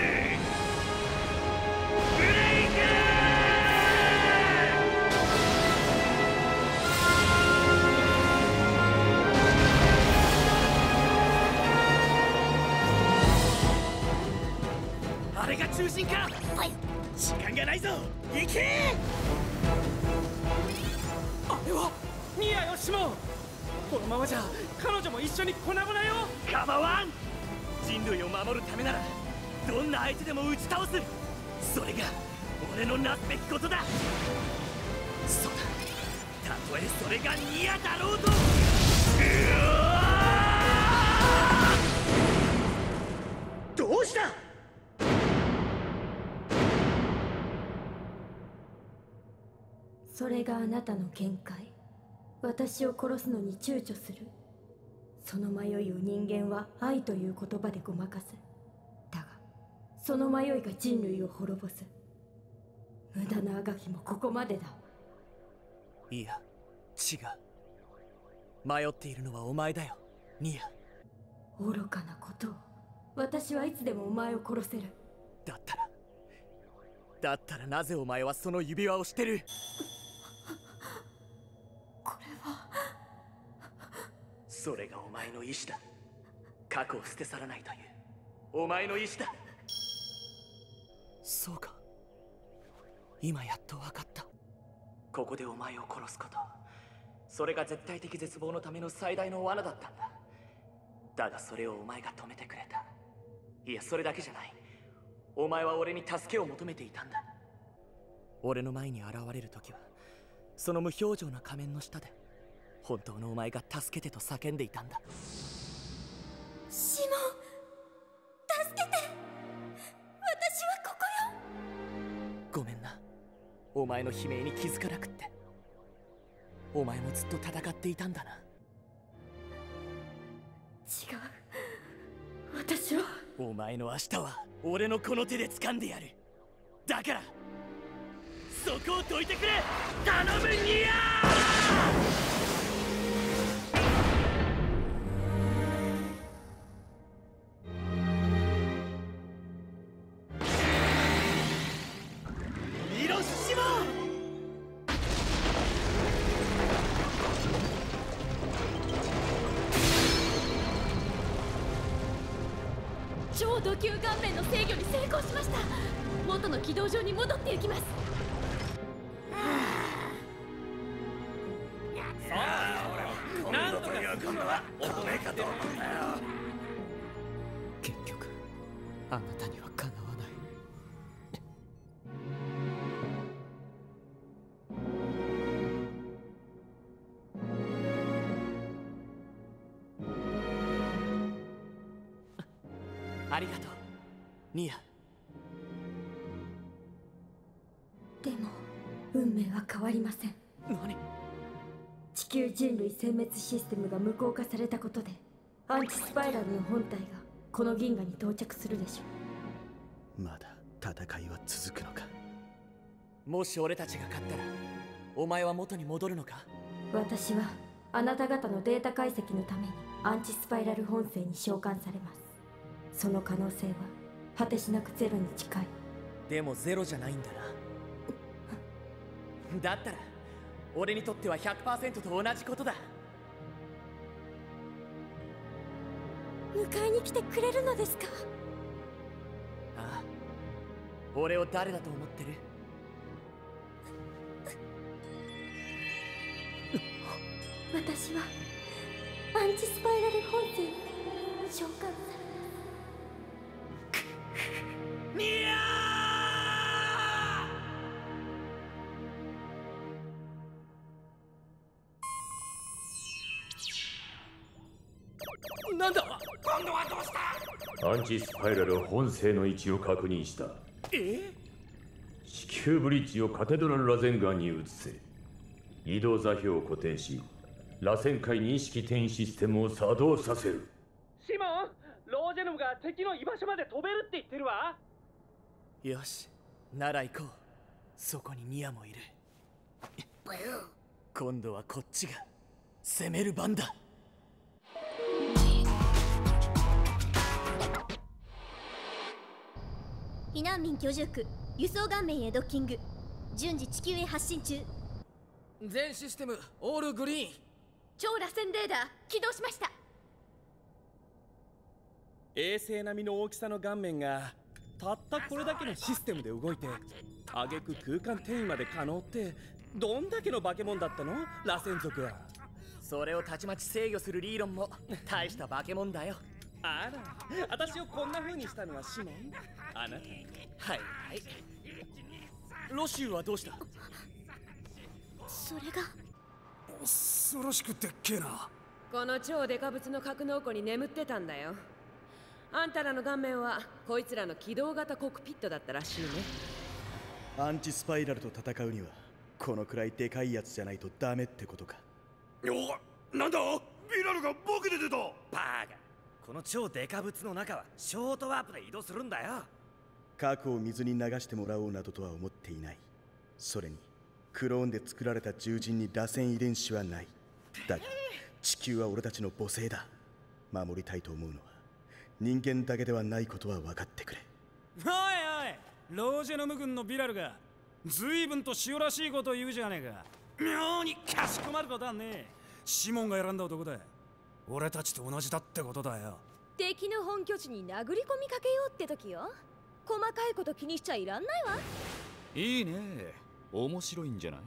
ブレイク。あれが中心か。はい、時間がないぞ。行け。 あれはニアよシモン。このままじゃ彼女も一緒に粉々よ。 構わん。人類を守るためならどんな相手でも打ち倒す。それが俺のなすべきことだ。そうだ、たとえそれがニアだろうと。うわー、どうした。 それがあなたの限界。私を殺すのに躊躇する。その迷いを人間は愛という言葉でごまかす。だがその迷いが人類を滅ぼす。無駄なあがきもここまでだ。 いや、違う。迷っているのはお前だよ、ニア。 愚かなことを。私はいつでもお前を殺せる。 だったらだったらなぜお前はその指輪をしてる？ これはそれがお前の意志だ。過去を捨て去らないというお前の意志だ。そうか、今やっと分かった。ここでお前を殺すこと、それが絶対的絶望のための最大の罠だったんだ。だがそれをお前が止めてくれた。いや、それだけじゃない。お前は俺に助けを求めていたんだ。俺の前に現れる時はその無表情な仮面の下で本当のお前が助けてと叫んでいたんだ。 シモン、助けて。私はここよ。 ごめんな、お前の悲鳴に気づかなくって。お前もずっと戦っていたんだな。 違う、私は。 お前の明日は俺のこの手で掴んでやる。だからそこを解いてくれ。頼むニアー。ミロシモン。 超ド級顔面の制御に成功しました。元の軌道上に戻っていきます。 何度という今度は乙女かと思ったよ。 結局あなたにはかなわない。 ありがとう、ニア。 でも運命は変わりません。 何？ 地球人類殲滅システムが無効化されたことでアンチスパイラルの本体がこの銀河に到着するでしょう。まだ戦いは続くのか。 もし俺たちが勝ったらお前は元に戻るのか？ 私はあなた方のデータ解析のためにアンチスパイラル本性に召喚されます。その可能性は果てしなくゼロに近い。 でもゼロじゃないんだな。だったら俺にとっては ひゃくパーセント と同じことだ。 迎えに来てくれるのですか？ ああ、俺を誰だと思ってる？ 私はアンチスパイラル本性に召喚されます。 ニアー。なんだ？ 今度はどうした？ アンチスパイラル本性の位置を確認した。 え？ 地球ブリッジをカテドラル螺旋岩に移せ。移動座標を固定し、螺旋階認識転移システムを作動させる。 シモン、ロージェノムが敵の居場所まで飛べるって言ってるわ。 よし、なら行こう。そこにニアもいる。今度はこっちが攻める番だ。 避難民居住区輸送顔面へドッキング。順次地球へ発進中。 全システムオールグリーン。 超螺旋レーダー起動しました。 衛星並みの大きさの顔面がたったこれだけのシステムで動いて挙句空間転移まで可能ってどんだけの化け物だったの？螺旋族は。 それをたちまち制御するリーロンも大した化け物だよ。 あら、私をこんな風にしたのはシモン？あなた。 はいはい。ロシューはどうした？ それが恐ろしくでっけえな。 この超デカブツの格納庫に眠ってたんだよ。あんたらの顔面はこいつらの機動型コックピットだったらしいね。 アンチスパイラルと戦うにはこのくらいでかいやつじゃないとダメってことか。 お、なんだ？ビラルがボケで出た。 バーガー、この超デカブツの中はショートワープで移動するんだよ。 過去を水に流してもらおうなどとは思っていない。それにクローンで作られた獣人に螺旋遺伝子はない。だが地球は俺たちの母星だ。守りたいと思うのは人間だけではないことは分かってくれ。 おいおい、ロージェノム軍のビラルが随分と塩らしいことを言うじゃねえか。妙にかしこまることはねえ。シモンが選んだ男だ。俺たちと同じだってことだよ。 敵の本拠地に殴り込みかけようって時よ。細かいこと気にしちゃいらんないわ。 いいね、面白いんじゃない。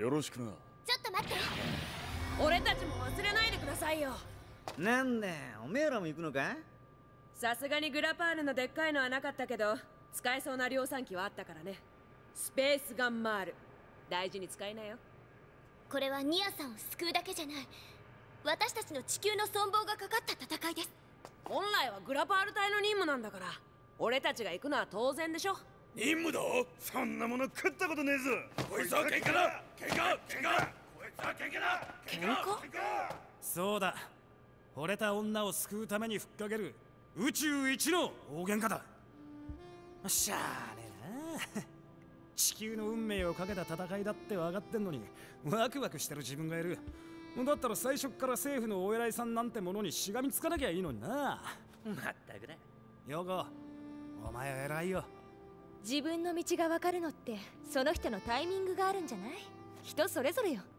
よろしくな。 ちょっと待って、 俺たちも忘れないでくださいよ。 なんだ、おめえらも行くのか。 さすがにグラパールのでっかいのはなかったけど、使えそうな量産機はあったからね。スペースガンマール、大事に使いなよ。 これはニアさんを救うだけじゃない、私たちの地球の存亡がかかった戦いです。 本来はグラパール隊の任務なんだから、俺たちが行くのは当然でしょ。 任務だ。そんなもの食ったことねえぞ。こいつは喧嘩だ。喧嘩喧嘩。こいつは喧嘩だ。 喧嘩。 そうだ、惚れた女を救うためにふっかける宇宙一の大喧嘩だ。しゃあねえな。地球の運命をかけた戦いだって分かってんのにワクワクしてる自分がいる。だったら最初から政府のお偉いさんなんてものにしがみつかなきゃいいのにな。 まったくだ。 ヨコ、お前は偉いよ。 自分の道が分かるのってその人のタイミングがあるんじゃない。人それぞれよ。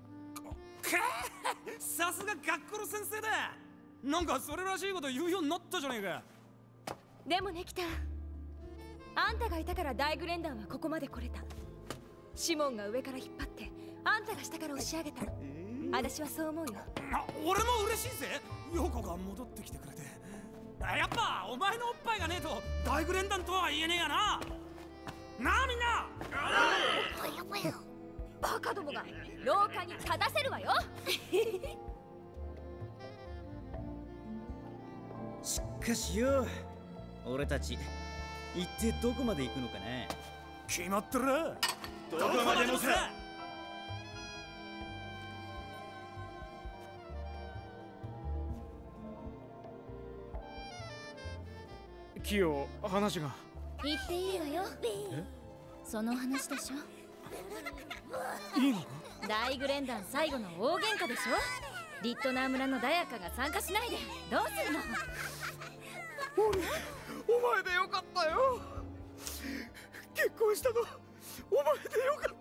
さすが学校の先生だ。なんかそれらしいこと言うようになったじゃねえか。 でもね、キタ、あんたがいたから大グレンダンはここまで来れた。シモンが上から引っ張ってあんたが下から押し上げた。私はそう思うよ。 俺も嬉しいぜ、ヨコが戻ってきてくれて。やっぱお前のおっぱいがねえと大グレンダンとは言えねえやな。なあみんな。 バカどもが廊下に立たせるわよ。 しかしよ、俺たち一体どこまで行くのかな。 決まってる。 どこまでもさ。 キヨ、話が。 言っていいわよ。その話でしょ。 いいのか。 大グレンダン最後の大喧嘩でしょ。リットナー村のダヤカが参加しないでどうするの。 俺、お前でよかったよ。結婚したのお前でよかった。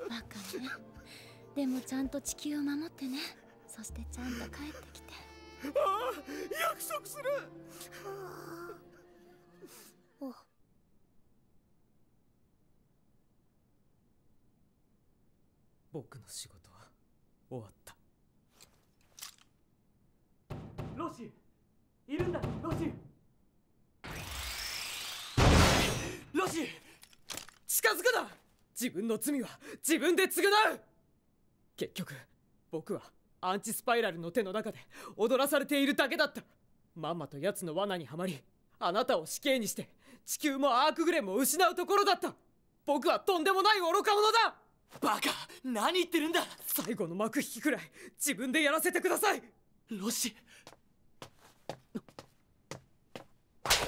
バカね。でもちゃんと地球を守ってね。そしてちゃんと帰ってきて。 ああ、約束する。 お僕の仕事は終わった。 ロシいるんだ。ロシロシ近づくな。自分の罪は自分で償う。結局僕はアンチスパイラルの手の中で踊らされているだけだった。まんまと奴の罠にはまり、あなたを死刑にして地球もアークグレンも失うところだった。僕はとんでもない愚か者だ。 バカ、何言ってるんだ。 最後の幕引きくらい自分でやらせてください。 ロシ、 何が罪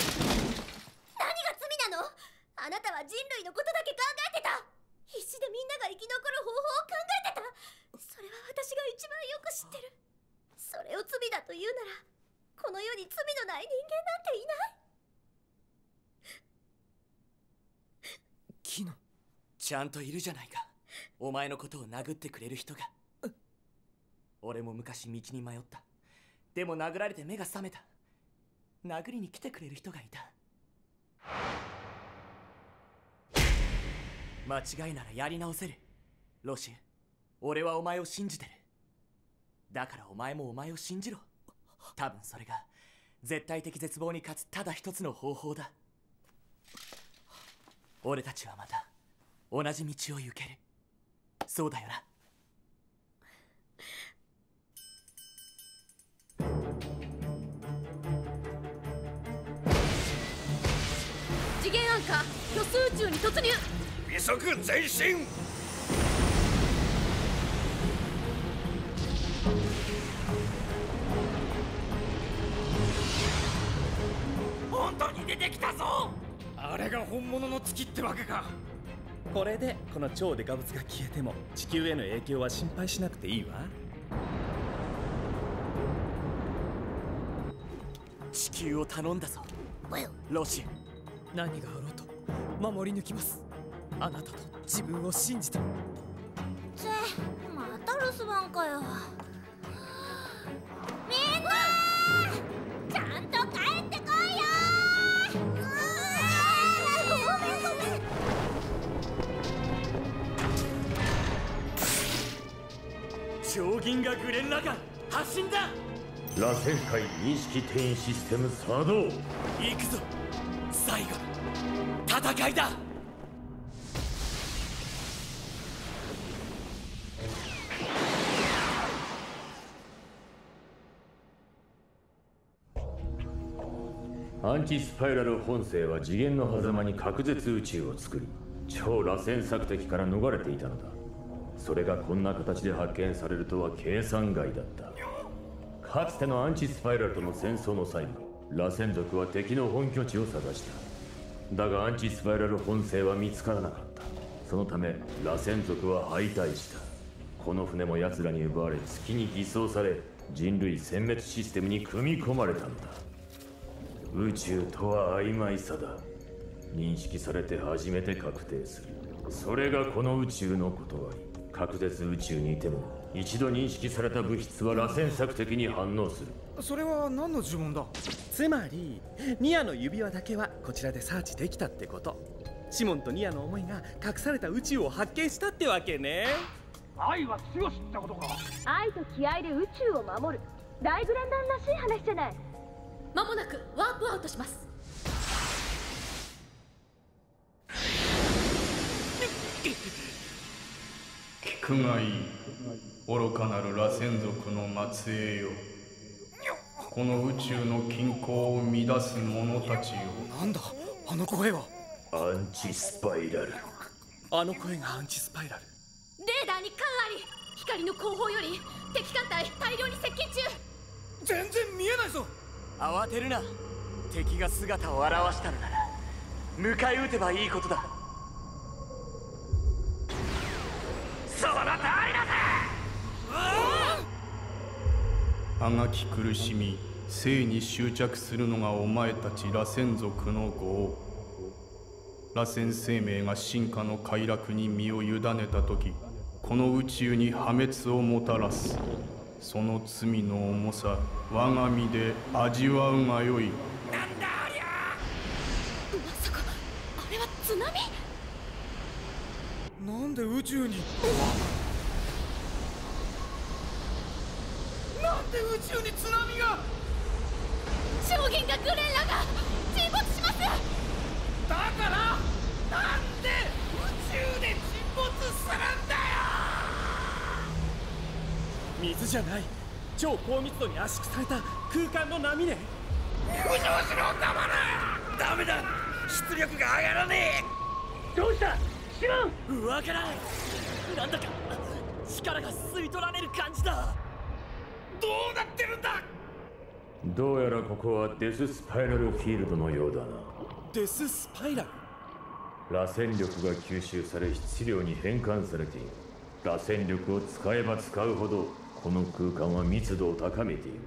なの。あなたは人類のことだけ考えてた。必死でみんなが生き残る方法を考えてた。それは私が一番よく知ってる。それを罪だと言うなら、この世に罪のない人間なんていない。 キノ、ちゃんといるじゃないか。お前のことを殴ってくれる人が。俺も昔道に迷った。でも殴られて目が覚めた。殴りに来てくれる人がいた。間違いならやり直せる。ロシ、俺はお前を信じてる。だからお前もお前を信じろ。多分それが絶対的絶望に勝つただ一つの方法だ。俺たちはまた同じ道を行ける。そうだよな。 次元アンカー、虚数宇宙に突入。 微速前進。 本当に出てきあれが本物の月ってわけか。 これでこの超デカブツが消えても地球への影響は心配しなくていいわ。地球を頼んだぞロシ。 何があろうと守り抜きます。あなたと自分を信じて。 ちぇ、また留守番かよ。みんなちゃんと帰ってこいよー。ごめんごめん。 超銀河グレンラガン発進だ。螺旋界認識転移システム作動。 行くぞ、最後の戦いだ。 アンチスパイラル本性は次元の狭間に隔絶宇宙を作り、超螺旋索敵から逃れていたのだ。それがこんな形で発見されるとは計算外だった。かつてのアンチスパイラルとの戦争の際に螺旋族は敵の本拠地を探した。だがアンチスパイラル本性は見つからなかった。そのため螺旋族は敗退した。この船も奴らに奪われ月に偽装され、人類殲滅システムに組み込まれたのだ。宇宙とは曖昧さだ。認識されて初めて確定する。それがこの宇宙の断り。隔絶宇宙にいても一度認識された物質は螺旋索敵に反応する。 それは何の呪文だ。 つまりニアの指輪だけはこちらでサーチできたってこと。シモンとニアの思いが隠された宇宙を発見したってわけね。 愛は強しってことか。 愛と気合で宇宙を守る大グレンダンらしい話じゃない。 間もなくワープアウトします。 聞くがいい、愚かなる螺旋族の末裔よ。この宇宙の均衡を乱す者たちよ。 なんだあの声は。 アンチスパイラル。 あの声がアンチスパイラル。 レーダーに缶あり。光の後方より敵艦隊大量に接近中。 全然見えないぞ。 慌てるな。敵が姿を現したのなら迎え撃てばいいことだ。 その通りだぜ。 あがき苦しみ生に執着するのがお前たち螺旋族の業。螺旋生命が進化の快楽に身を委ねた時、この宇宙に破滅をもたらす。その罪の重さ、我が身で味わうがよい。 なんだありゃ。 まさかあれは津波。 なんで宇宙に。なんで宇宙に津波が。 超銀河グレンラが沈没します。 だからなんで宇宙で沈没するんだよ。 水じゃない、超高密度に圧縮された空間の波ね。 浮上しろ黙れ。ダメだ、出力が上がらねえ。 どうしたシモン。わからない。なんだか力が吸い取られる感じだ。 どうなってるんだ。 どうやらここはデススパイラルフィールドのようだな。 デススパイラル。 螺旋力が吸収され質量に変換されている。螺旋力を使えば使うほどこの空間は密度を高めていく。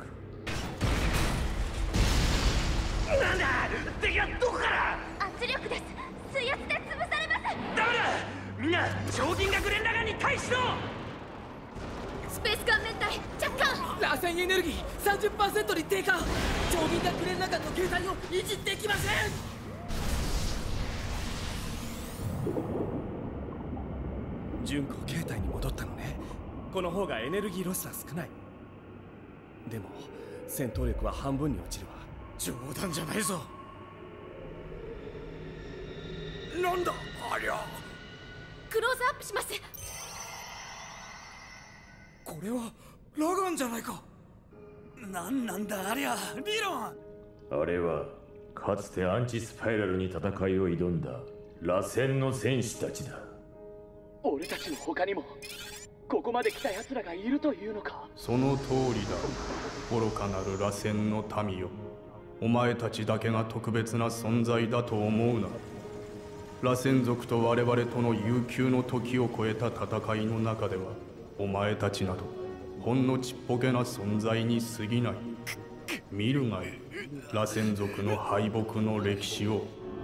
なんだ敵はどこから。 圧力です。水圧で潰されます。 ダメだ、みんな超銀河グレンラガンに対しろ。 スペース顔面体着艦。 螺旋エネルギー さんじゅっパーセント に低下。超銀河グレンラガンの形態を維持できません。 純子形態に戻ったのね。この方がエネルギーロスは少ない。でも戦闘力は半分に落ちるわ。 冗談じゃないぞ。 なんだありゃ。 クローズアップします。 これはラガンじゃないか。 なんなんだありゃ。リロン。 あれはかつてアンチスパイラルに戦いを挑んだ螺旋の戦士たちだ。 俺たちの他にもここまで来た奴らがいるというのか。 その通りだ。愚かなる螺旋の民よ。お前たちだけが特別な存在だと思うな。 螺旋族と我々との悠久の時を超えた戦いの中では、お前たちなどほんのちっぽけな存在に過ぎない。見るがいい、螺旋族の敗北の歴史を。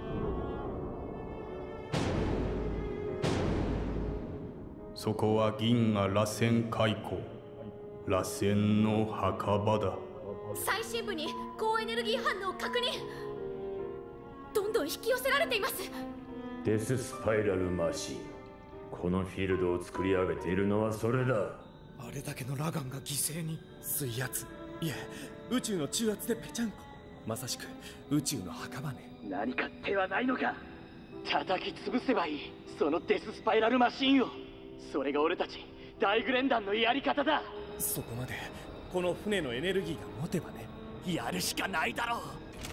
そこは銀河螺旋海溝、螺旋の墓場だ。 最深部に高エネルギー反応を確認。どんどん引き寄せられています。 デススパイラルマシン。このフィールドを作り上げているのはそれだ。 あれだけのラガンが犠牲に。水圧、いえ宇宙の中圧でぺちゃんこ。まさしく宇宙の墓場ね。 何か手はないのか。叩き潰せばいい、そのデススパイラルマシンを。それが俺たち大グレンダンのやり方だ。 そこまでこの船のエネルギーが持てばね。 やるしかないだろう。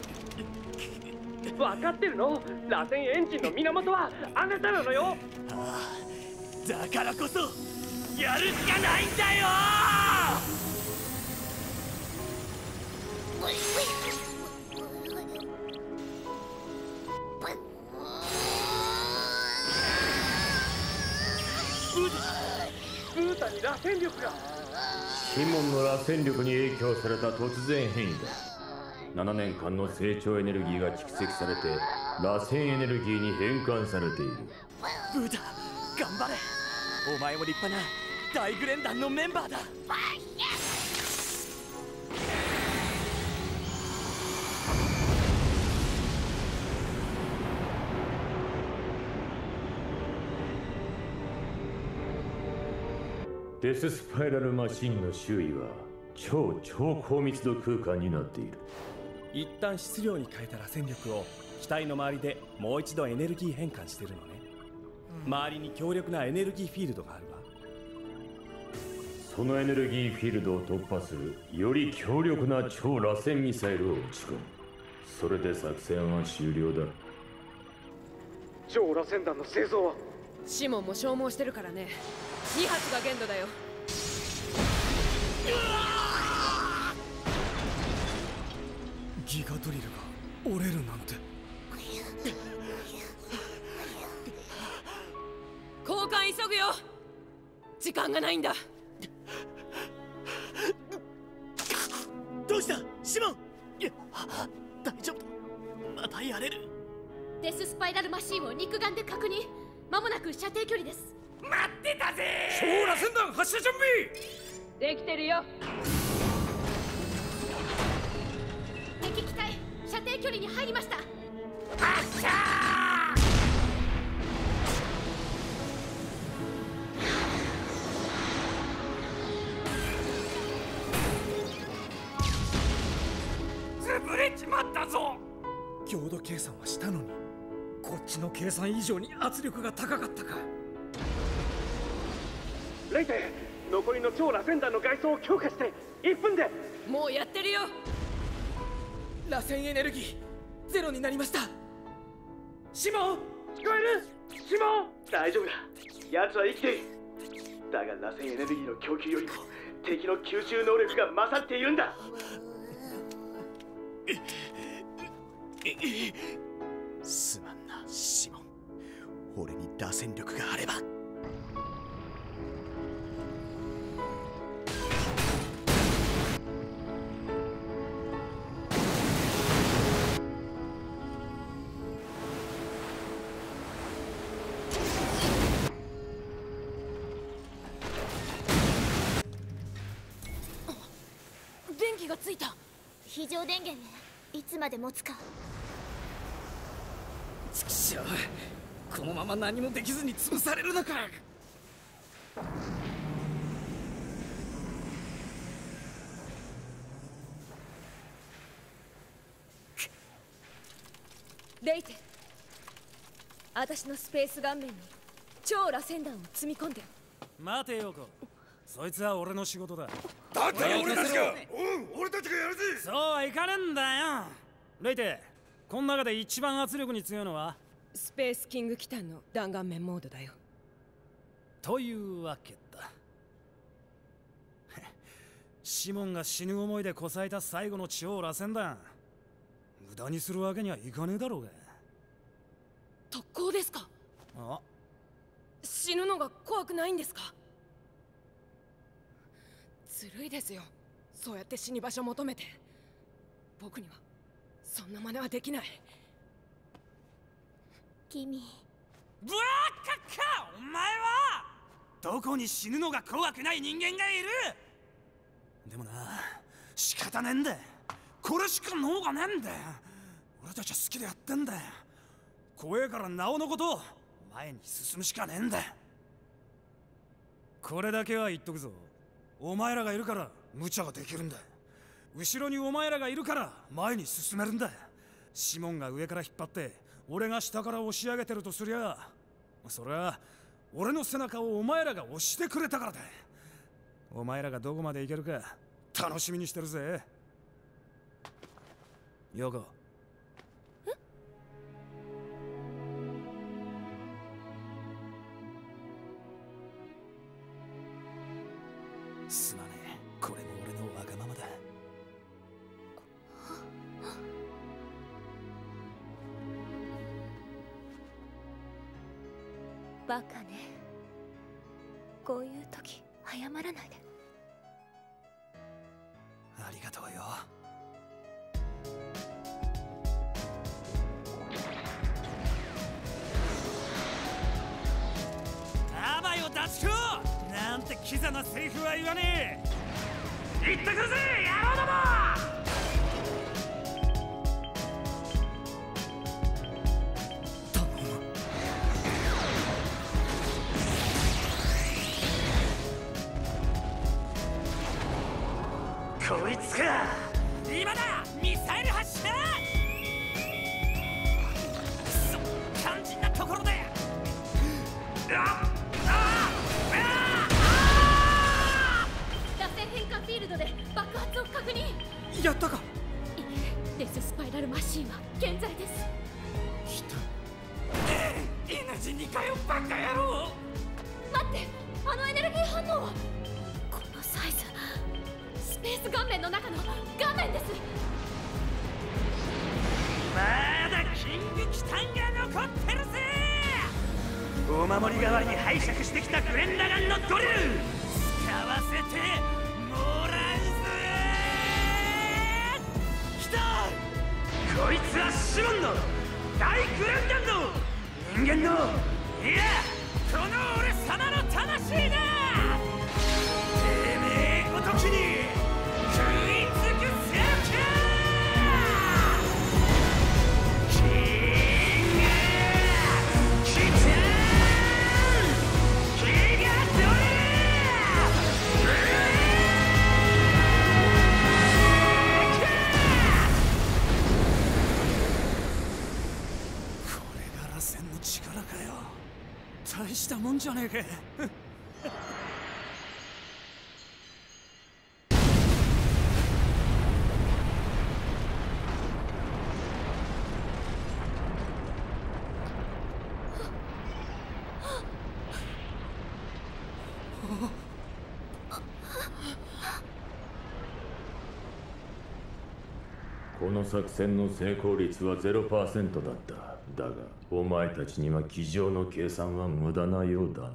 分かってるの？螺旋エンジンの源はあなたなのよ。ああ、だからこそやるしかないんだよ。ブータに螺旋力が。 シモンの螺旋力に影響された突然変異だ。ななねんかんの成長エネルギーが蓄積されて螺旋エネルギーに変換されている。 ブータ、頑張れ。お前も立派な大グレンダンのメンバーだ。 デススパイラルマシンの周囲は超超高密度空間になっている。 一旦質量に変えた螺旋力を機体の周りでもう一度エネルギー変換してるのね、うん、周りに強力なエネルギーフィールドがあるわ。 そのエネルギーフィールドを突破するより強力な超螺旋ミサイルを撃ち込む。それで作戦は終了だ。 超螺旋弾の製造はシモンも消耗してるからね。に発が限度だよ。 ギガドリルが折れるなんて。 交換急ぐよ。時間がないんだ。 どうしたシモン。いや大丈夫だ、またやれる。 デススパイラルマシンを肉眼で確認。間もなく射程距離です。 待ってたぜ。 超螺旋弾発射準備できてるよ。 敵機体射程距離に入りました。 発射潰れちまったぞ。 強度計算はしたのにこっちの計算以上に圧力が高かったか。 レイテ、残りの超螺旋弾の外装を強化していっぷんで。 もうやってるよ。 螺旋エネルギーゼロになりました。シモン、 聞こえる？シモン、大丈夫だ。奴は生きている。だが螺旋エネルギーの供給よりも敵の吸収能力が勝っているんだ。 すまんなシモン、俺に螺旋力があれば。 電気がついた。非常電源ね。いつまで持つか。 ちくしょう、このまま何もできずに潰されるのか。 レイテ、私のスペース顔面に超螺旋弾を積み込んで。 待てよこ、そいつは俺の仕事だ。 だったら俺たちが、うん、俺たちがやるぜ。 そうはいかねえんだよ。レイテ、この中で一番圧力に強いのはスペースキング機体の弾丸面モードだよ。 というわけだ。シモンが死ぬ思いでこさえた最後の超螺旋弾、無駄にするわけにはいかねえだろうが。 特攻ですか？ あ、 死ぬのが怖くないんですか？ずるいですよ、そうやって死に場所求めて。僕にはそんな真似はできない。 君、 ブラッカッカ、お前はどこに死ぬのが怖くない人間がいる。でもな、仕方ねえんだよ。これしか能がねえんだよ。俺たちは好きでやってんだよ。怖えからなおのこと前に進むしかねえんだよ。これだけは言っとくぞ。お前らがいるから無茶ができるんだ。後ろにお前らがいるから前に進めるんだ。シモンが上から引っ張って俺が下から押し上げてるとすりゃ、それは俺の背中をお前らが押してくれたからだ。お前らがどこまでいけるか楽しみにしてるぜ。ヨコ。 え？ すまねえ、これも俺のわがままだ。 バカね。こういう時謝らないで。 ありがとうよ。あばよダチコなんてキザなセリフは言わねえ。行ってくるぜ野郎ども。こいつか。今だ、ミサイル発射。そ肝心なところで。あ螺旋変化フィールドで爆発を確認。 やったか。 いえ、デススパイラルマシンは健在です。 来た。エナジーにかよバカ野郎。 待って、あのエネルギー反応は。このサイズ、スペース顔面の中の画面です。 まだキングキタンが残ってるぜ。お守り代わりに拝借してきたグレン・ラガンのドリル使わせてもらうぜ。来た。こいつはシモンの大グレンガンの人間の、いやこの俺様の魂だ。てめえごときに食いつくせよか。キングキタンギガドリこれが螺旋の力かよ。大したもんじゃねえか。 この作戦の成功率は ゼロパーセント だった。だがお前たちには机上の計算は無駄なようだな。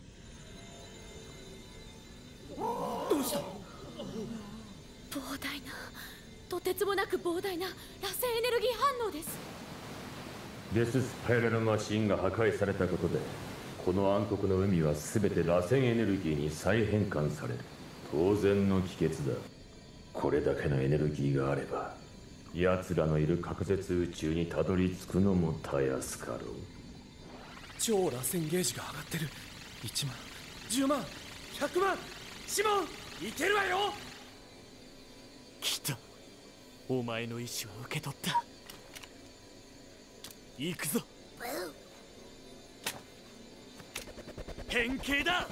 どうした？ 膨大な、とてつもなく膨大な螺旋エネルギー反応です。 デススパイラルマシンが破壊されたことで、この暗黒の海は全て螺旋エネルギーに再変換される。当然の帰結だ。これだけのエネルギーがあれば奴らのいる隔絶宇宙にたどり着くのもたやすかろう。 超螺旋ゲージが上がってる。いちまん、じゅうまん、ひゃくまん。シモンいけるわよ。来た。お前の意志は受け取った。行くぞ。変形だ。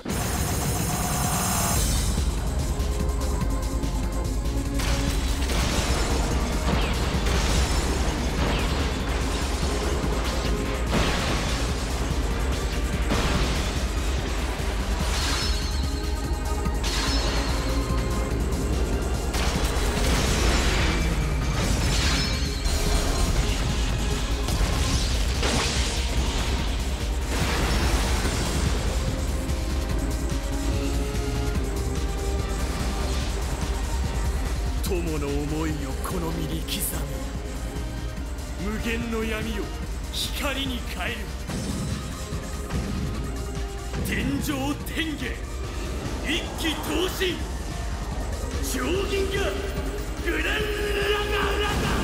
友の思いをこの身に刻む。無限の闇を光に変える。天上天下一気闘神、上銀がグランラガラガ、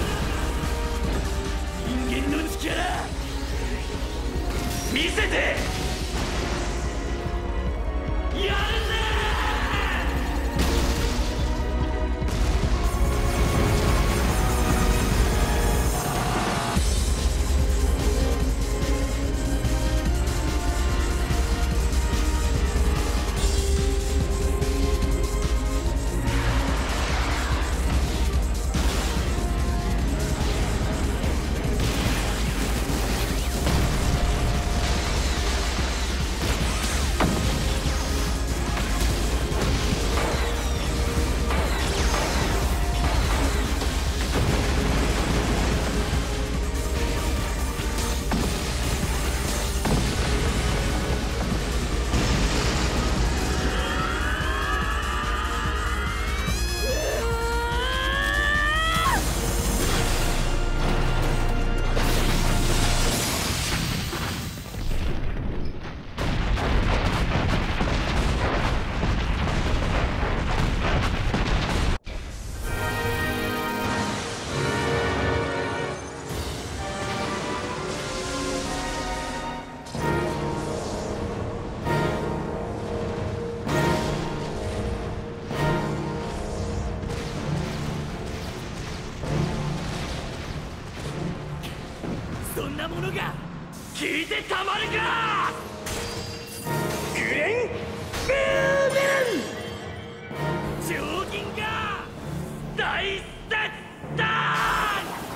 人間の力見せてやるぜ。そんなものが聞いてたまるか。グレン・ブーメン上銀が大切だ。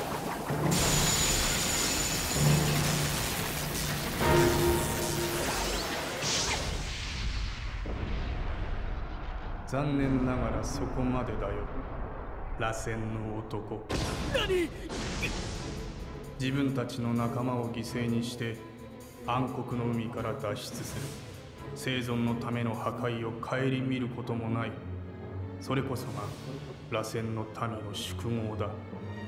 残念ながらそこまでだよ、螺旋の男。 何？ 自分たちの仲間を犠牲にして暗黒の海から脱出する。生存のための破壊を顧みることもない。それこそが螺旋の民の宿業だ。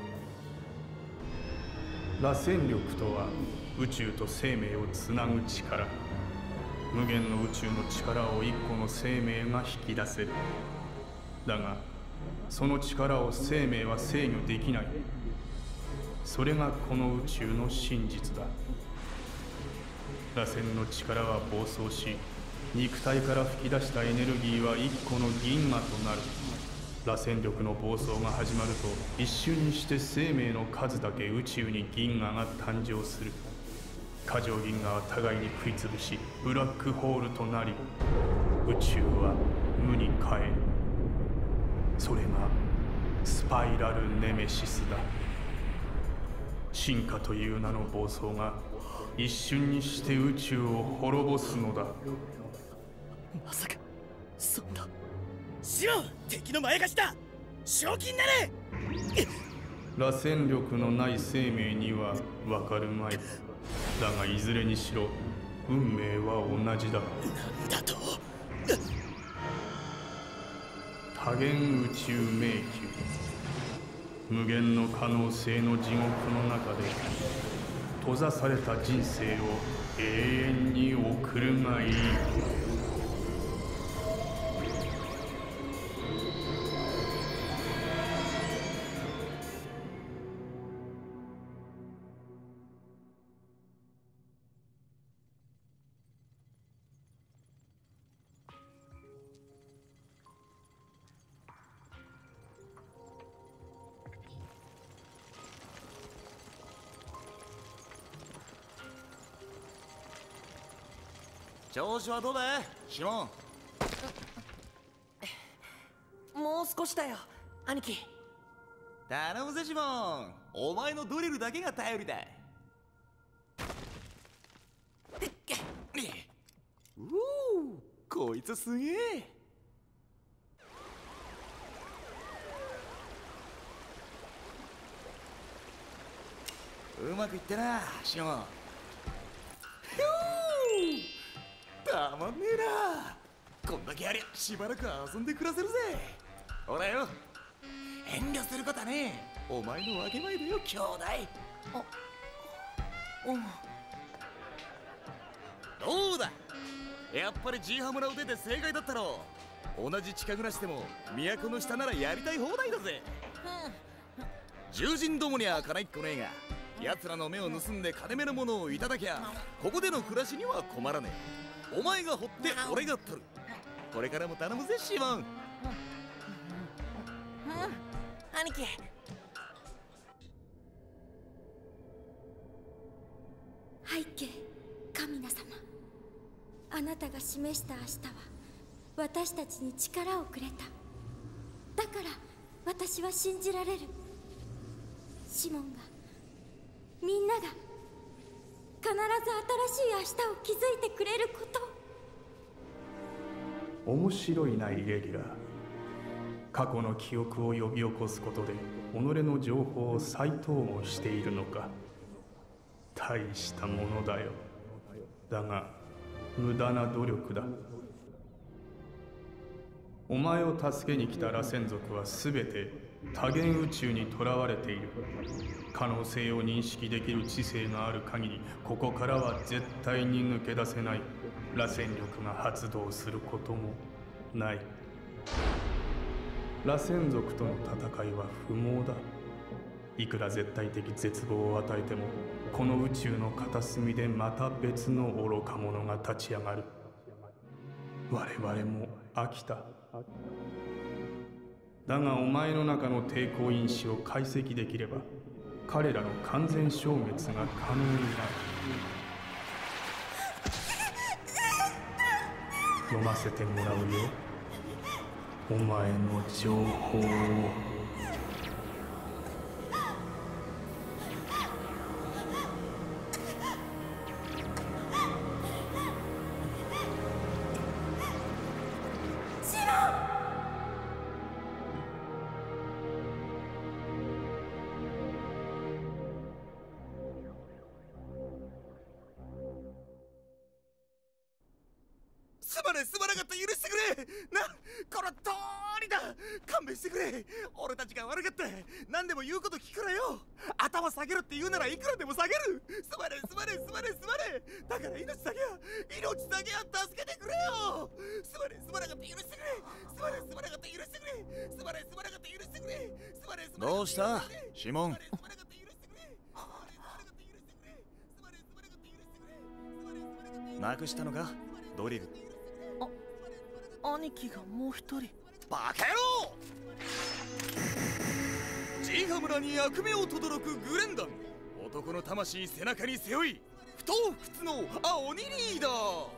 螺旋力とは宇宙と生命をつなぐ力。無限の宇宙の力を一個の生命が引き出せる。だがその力を生命は制御できない。それがこの宇宙の真実だ。螺旋の力は暴走し、肉体から吹き出したエネルギーは一個の銀河となる。螺旋力の暴走が始まると、一瞬にして生命の数だけ宇宙に銀河が誕生する。過剰銀河は互いに食いつぶし、ブラックホールとなり、宇宙は無に変える。それがスパイラルネメシスだ。進化という名の暴走が一瞬にして宇宙を滅ぼすのだ。 まさかそんな。シロン、敵の前貸しだ。正気になれ。 螺旋力のない生命にはわかるまい。だがいずれにしろ運命は同じだ。 なんだと。 多元宇宙迷宮。無限の可能性の地獄の中で閉ざされた人生を永遠に送るがいい。 調子はどうだい、シモン。 もう少しだよ、兄貴。 頼むぜ、シモン。お前のドリルだけが頼りだ。うお、こいつすげえ。うまくいったな、シモン。たまんねえな。こんだけありゃしばらく遊んで暮らせるぜ。ほらよ、 遠慮することはねえ。お前の分け前だよ兄弟。 あどうだ、やっぱりジーハ村を出て正解だったろ。同じ近くなしでも都の下ならやりたい放題だぜ。獣人どもにはかないっこねえが、奴らの目を盗んで金目のものをいただきゃここでの暮らしには困らねえ。お前が掘って俺が取る。これからも頼むぜシモン。 うん、兄貴。 背景神名様、あなたが示した明日は私たちに力をくれた。だから私は信じられる。シモンが、みんなが必ず新しい明日を築いてくれること。 面白いなイレギュラー。過去の記憶を呼び起こすことで己の情報を再統合しているのか。大したものだよ。だが無駄な努力だ。お前を助けに来た螺旋族は全て多元宇宙にとらわれている。可能性を認識できる知性がある限り、ここからは絶対に抜け出せない。螺旋力が発動することもない。螺旋族との戦いは不毛だ。いくら絶対的絶望を与えても、この宇宙の片隅でまた別の愚か者が立ち上がる。我々も飽きた。だがお前の中の抵抗因子を解析できれば、彼らの完全消滅が可能になる。読ませてもらうよ、お前の情報を。 すまねえ、すまなかった、許してくれな。この通りだ。勘弁してくれ。俺たちが悪かった。何でも言うこと聞くからよ。頭下げろって言うならいくらでも下げる。すまねえ、すまねえ、すまねえ、すまねえ。だから命だけは命だけは助けてくれよ。すまねえ、すまなかった、許してくれ。すまねえ、すまなかった、許してくれ。すまねえ、すまなかった、許してくれ。すまねえ、すまなかった。 どうしたシモン。なくしたのかドリル。 兄貴がもう一人。 バカ野郎。ジーハ村に悪名を轟くグレンダン。男の魂背中に背負い、不当不屈の青鬼リーダー。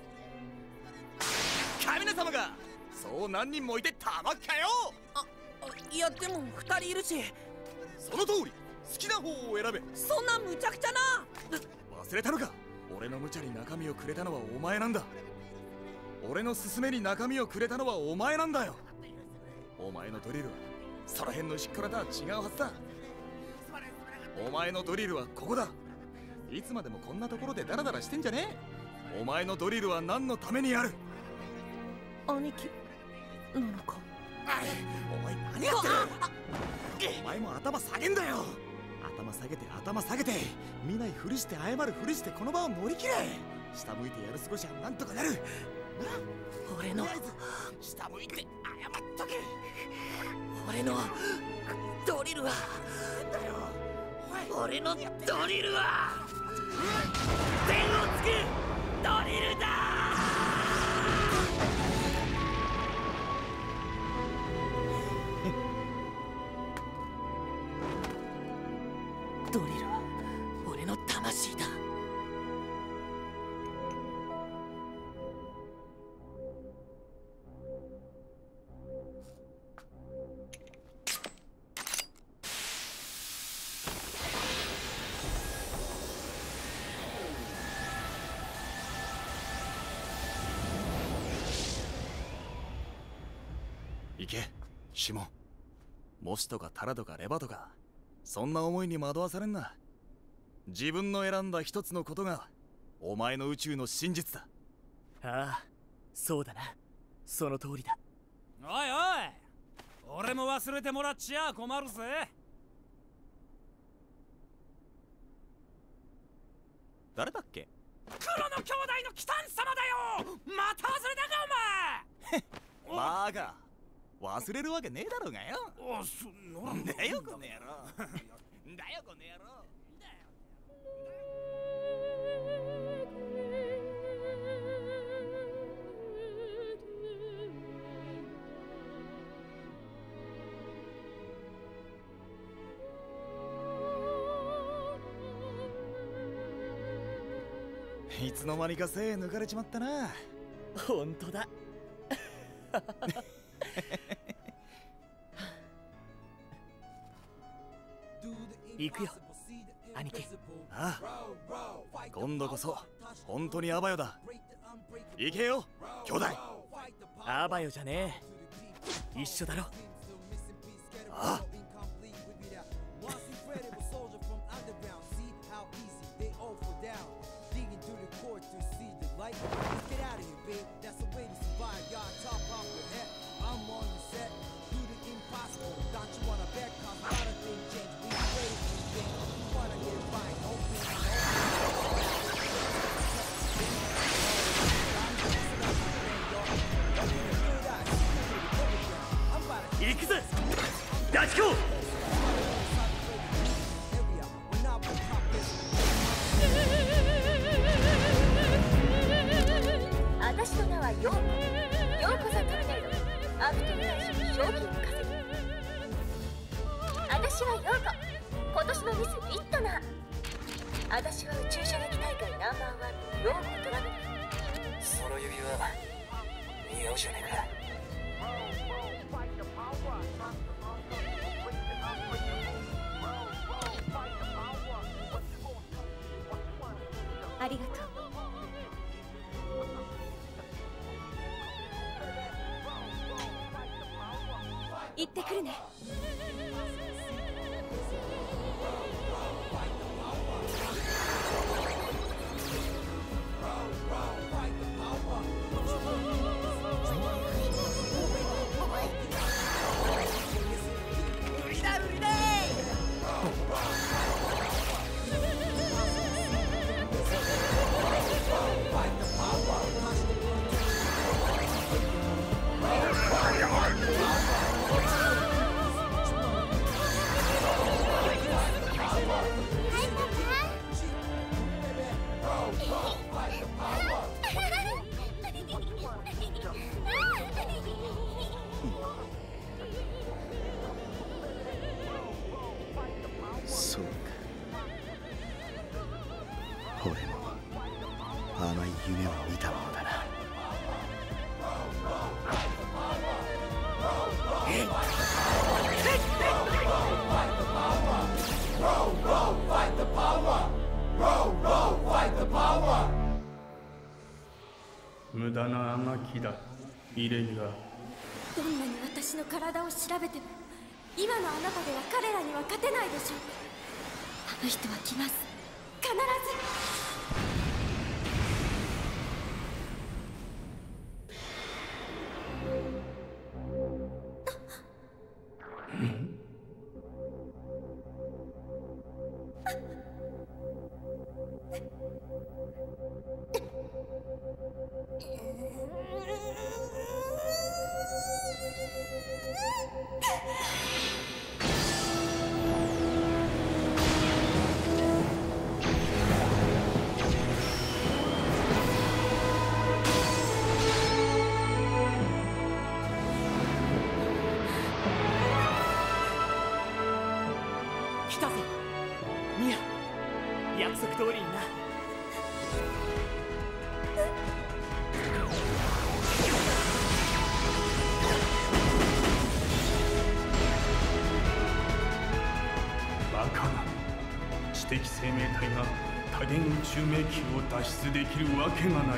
神名様がそう何人もいてたまっかよ。 あ、いやでも二人いるし。 その通り、好きな方を選べ。 そんな無茶苦茶な。 忘れたのか。俺の無茶に中身をくれたのはお前なんだ。俺の勧めに中身をくれたのはお前なんだよ。お前のドリルはその辺の石っこらとは違うはずだ。お前のドリルはここだ。いつまでもこんなところでダラダラしてんじゃねえ。お前のドリルは何のためにある。 兄貴なのか。 お前何やってる。お前も頭下げんだよ。頭下げて頭下げて、見ないふりして謝るふりしてこの場を乗り切れ。下向いてやる少しはなんとかなる。 俺の下向いて謝っとけ。 俺のドリルは俺のドリルは天をつくドリルだ。ドリルは俺の魂だ。 行けシモン。モシとかタラとかレバとかそんな思いに惑わされんな。自分の選んだ一つのことがお前の宇宙の真実だ。 ああ、そうだな。その通りだ。 おいおい、俺も忘忘れてもらっちゃ困るぜ。 誰だっけ？ 黒の兄弟のキタン様だよ。また忘れたかお前。 バカ、忘れるわけねえだろうがよ。 あ、そんなだよこの野郎。だよこの野郎。いつの間にか精抜かれちまったな。 ほんとだ。行くよ、兄貴。 ああ、今度こそ本当にアバヨだ。行けよ兄弟。 アバヨじゃねえ、一緒だろ。 ああ、 行くぜダチコ。 私の名はヨウコ。ヨウコザトルネード。アブトに対し賞金を稼ぐ。私はヨウコ。今年のミスビットナー。私は宇宙射撃大会ナンバーワンヨウコトラブル。 その指輪似合うじゃねえか。 ありがとう。行ってくるね。 売りだ売りだ。 そうか、俺も甘い夢を見たものだな。 無駄なあがきだ、イレイが。 どんなに私の体を調べても今のあなたでは彼らには勝てないでしょう。あの人は来ます、必ず。 来たぞミア、約束通りにな。 バカな、知的生命体が多元宇宙迷宮を脱出できるわけがない。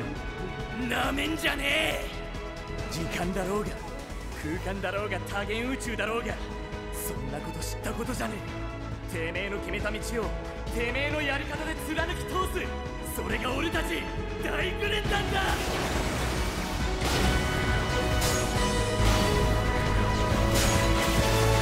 なめんじゃねえ。時間だろうが空間だろうが多元宇宙だろうが、そんなこと知ったことじゃねえ。てめえの決めた道をてめえのやり方で貫き通す、それが俺たち大グレンダンだ。 「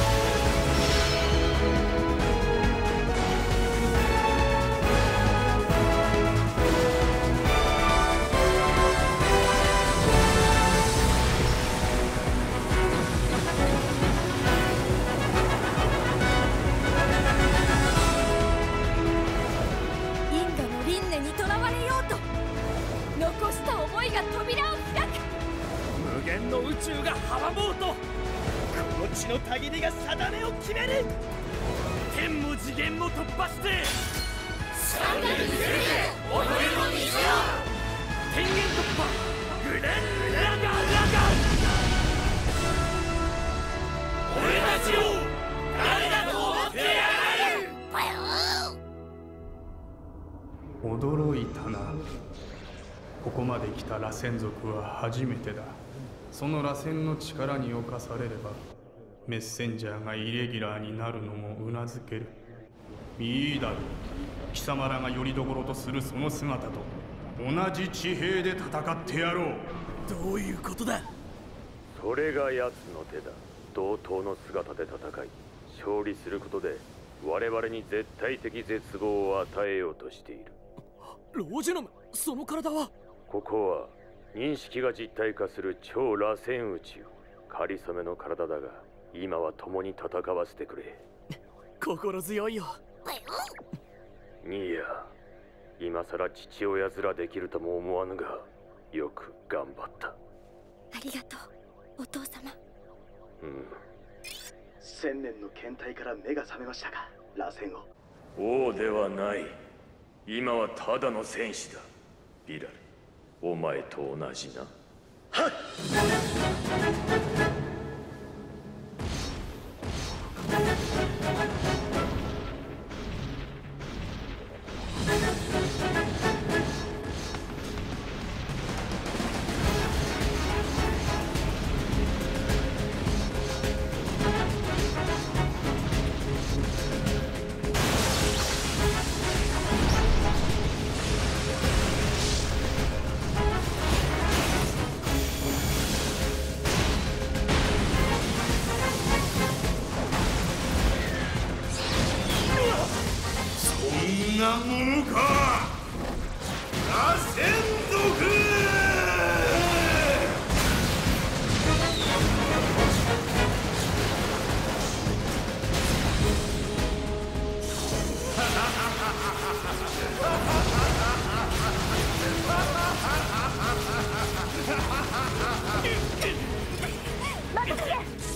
ちのたぎりが定めを決める。天も次元も突破して三段に攻めて己の道を天元突破グレンラガラガ俺たちを誰だと思ってやがる。驚いたな。ここまで来た螺旋族は初めてだ。その螺旋の力に侵されればメッセンジャーがイレギュラーになるのもうなずける。いいだろう。貴様らがよりどころとするその姿と同じ地平で戦ってやろう。 どういうことだ。 それが奴の手だ。同等の姿で戦い勝利することで我々に絶対的絶望を与えようとしている。 ロージェノム、その体は。 ここは認識が実体化する超螺旋宇宙。仮初めの体だが今は共に戦わせてくれ。 心強いよ。 ニーヤ、今さら父親面できるとも思わぬがよく頑張った。 ありがとうお父様。 うん。 千年の検体から目が覚めましたか、螺旋王。 王ではない。今はただの戦士だ。ビラル、お前と同じな。はっ。 そんなものか、螺旋族。 任せて。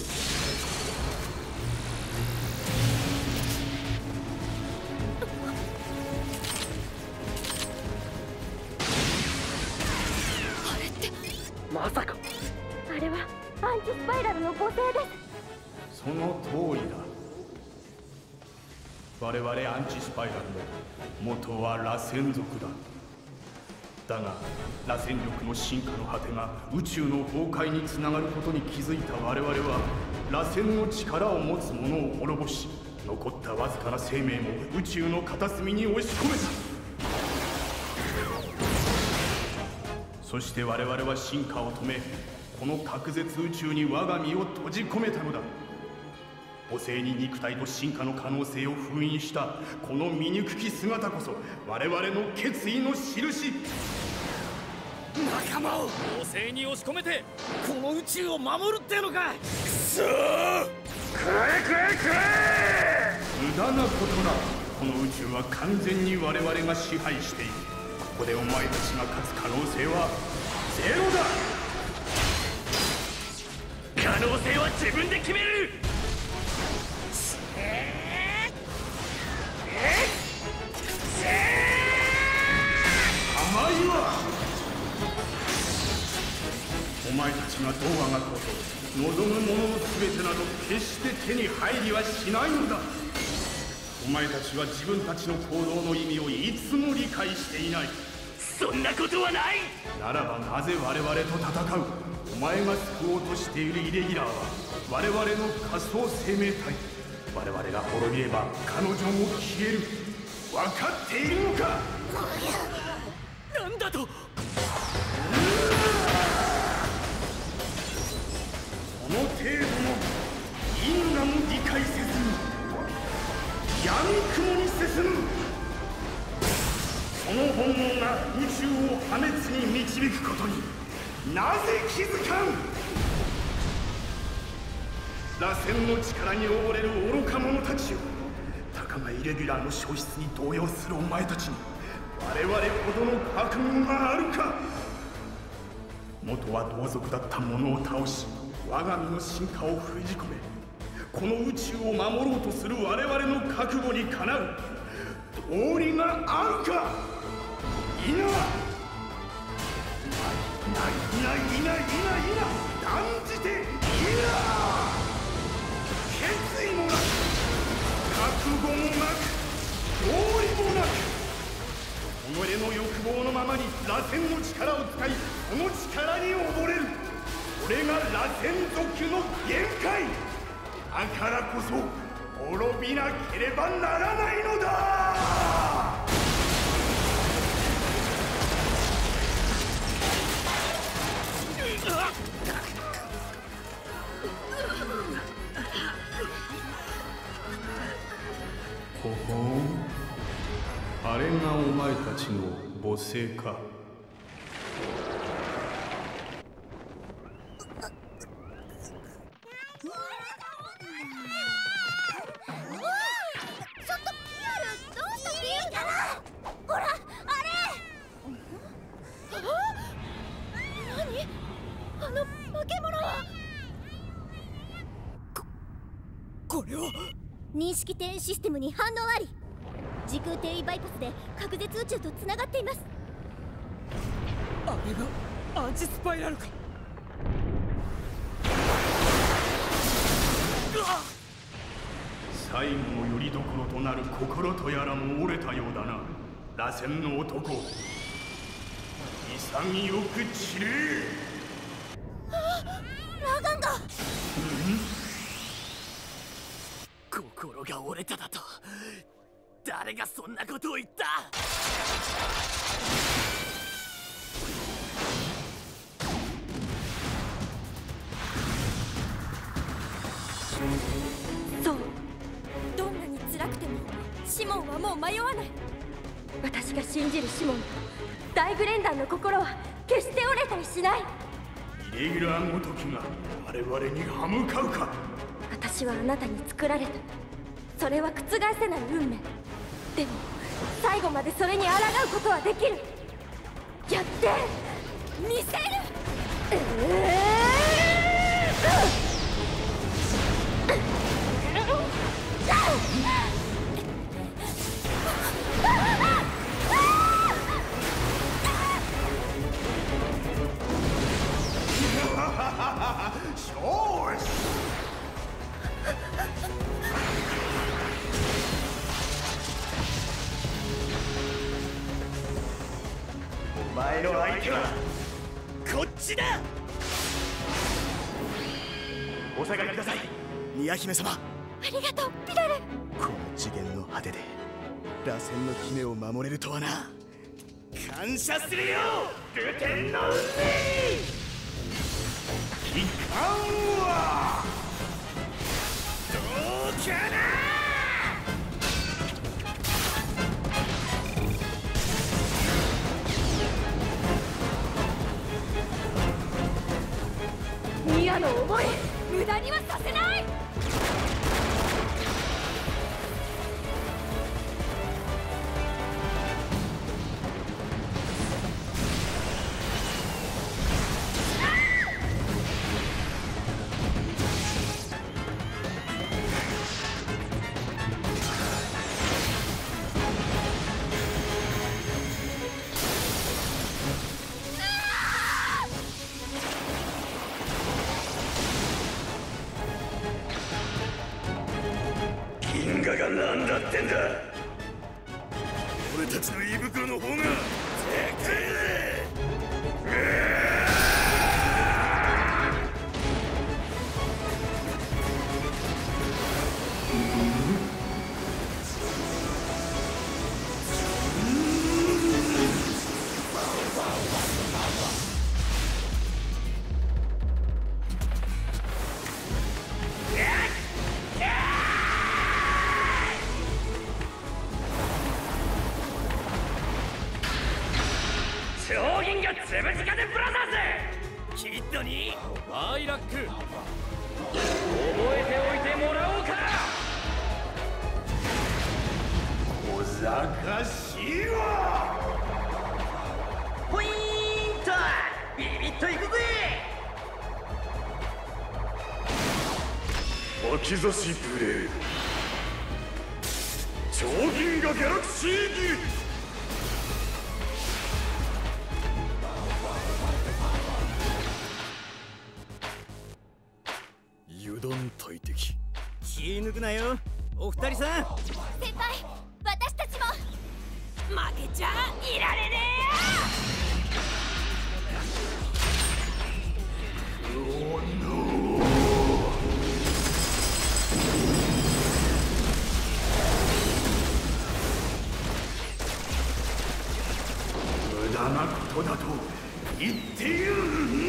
まさかあれはアンチスパイラルの母性です。 その通りだ。我々アンチスパイラルも元は螺旋族だ。だが螺旋力の進化の果てが宇宙の崩壊につながることに気づいた我々は螺旋の力を持つ者を滅ぼし、残ったわずかな生命も宇宙の片隅に押し込めた。そして我々は進化を止め、この隔絶宇宙に我が身を閉じ込めたのだ。母性に肉体と進化の可能性を封印したこの醜き姿こそ我々の決意の印。 仲間を母性に押し込めてこの宇宙を守るってのか。くそー、 くらえくらえくらえ。 無駄なことだ。この宇宙は完全に我々が支配している。ここでお前たちが勝つ可能性はゼロだ。 可能性は自分で決める。 甘いわ。お前たちがどうあがこうと望むものの全てなど決して手に入りはしないのだ。お前たちは自分たちの行動の意味をいつも理解していない。 そんなことはない。 ならばなぜ我々と戦う。お前が救おうとしているイレギュラーは我々の仮想生命体。我々が滅びれば彼女も消える。分かっているのか。 なんだと。この程度の因果も理解せずに闇雲に進む。その本能が宇宙を破滅に導くことになぜ気づかん。螺旋の力に溺れる愚か者たちよ。たかがイレギュラーの消失に動揺するお前たちに我々ほどの覚悟があるか。元は同族だった者を倒し我が身の進化を封じ込めこの宇宙を守ろうとする我々の覚悟にかなう道理があるか。いな。いないいないいないいないいない断じていな。決意もなく覚悟もなく道理もなく、己の欲望のままに螺旋の力を使いその力に溺れる。これが螺旋族の限界だからこそ滅びなければならないのだ。 ほほん、あれがお前たちの母性か。 認識転移システムに反応あり。時空転移バイパスで隔絶宇宙とつながっています。 あれがアンチスパイラルか。 最後の拠り所となる心とやらも折れたようだな、螺旋の男。潔く散れ。 ラガンが。 心が折れただと誰がそんなことを言った。 そう、どんなに辛くてもシモンはもう迷わない。私が信じるシモン、大グレンダンの心は決して折れたりしない。 イレギュラーごときが我々に歯向かうか。 私はあなたに作られた。それは覆せない運命。でも最後までそれに抗うことはできる。やって見せる。えよし。お前の相手はこっちだ。お下がりください、 ニア姫様。 ありがとうピラル。 この次元の果てで螺旋の姫を守れるとはな。 感謝するよルテンの運命。いかんわ。どうかな。 ミアの思い無駄にはさせない。 銀河が何だってんだ。俺たちの胃袋の方がでかいぜ。 超銀河つぶじかでブラザーズキッドにバイラック覚えておいてもらおうか。 小賢しいわ。 ポイントビビッといくぜ。 先差しブレード超銀河ギャラクシーギル油断大敵。 気抜くなよお二人さん。 先輩、私たちも負けちゃいられね無駄なことだと言っている。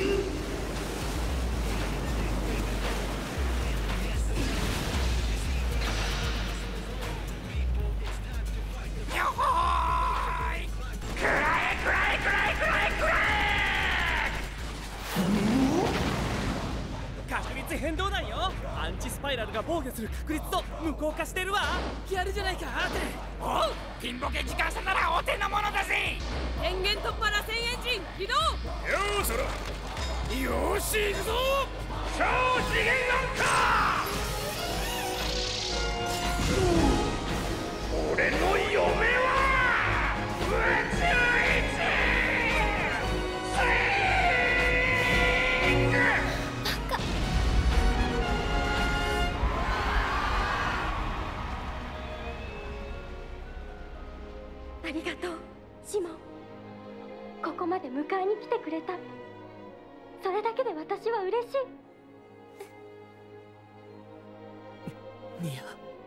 変動弾よ。アンチスパイラルが防御する確率と無効化してるわ。やるじゃないかアーテ。 おう、ピンボケ時間差ならお手のものだぜ。 電源突破螺旋エンジン起動。 ようそらよーし行くぞ。超次元論か。俺の嫁は宇宙一ありがとうシモン。ここまで迎えに来てくれた。それだけで私は嬉しい。 ニア。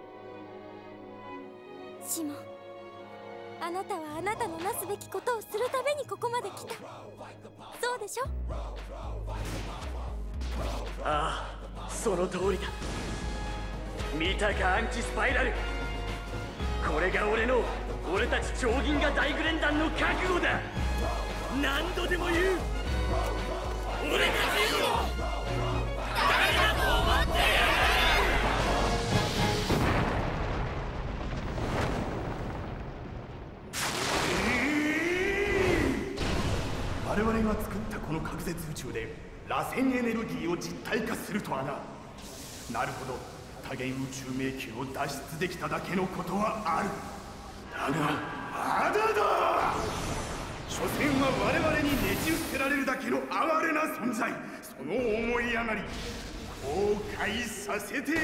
シモン、あなたはあなたのなすべきことをするためにここまで来た。そうでしょ。 ああ、その通りだ。見たかアンチスパイラル。これが俺の俺たち超銀河大グレン団の覚悟だ。何度でも言う。俺たちを誰だと思っている。 我々が作ったこの隔絶宇宙で螺旋エネルギーを実体化するとはな。なるほど、多元宇宙迷宮を脱出できただけのことはある。だがまだだ。所詮は我々にねじ伏せられるだけの哀れな存在。その思い上がり後悔させてや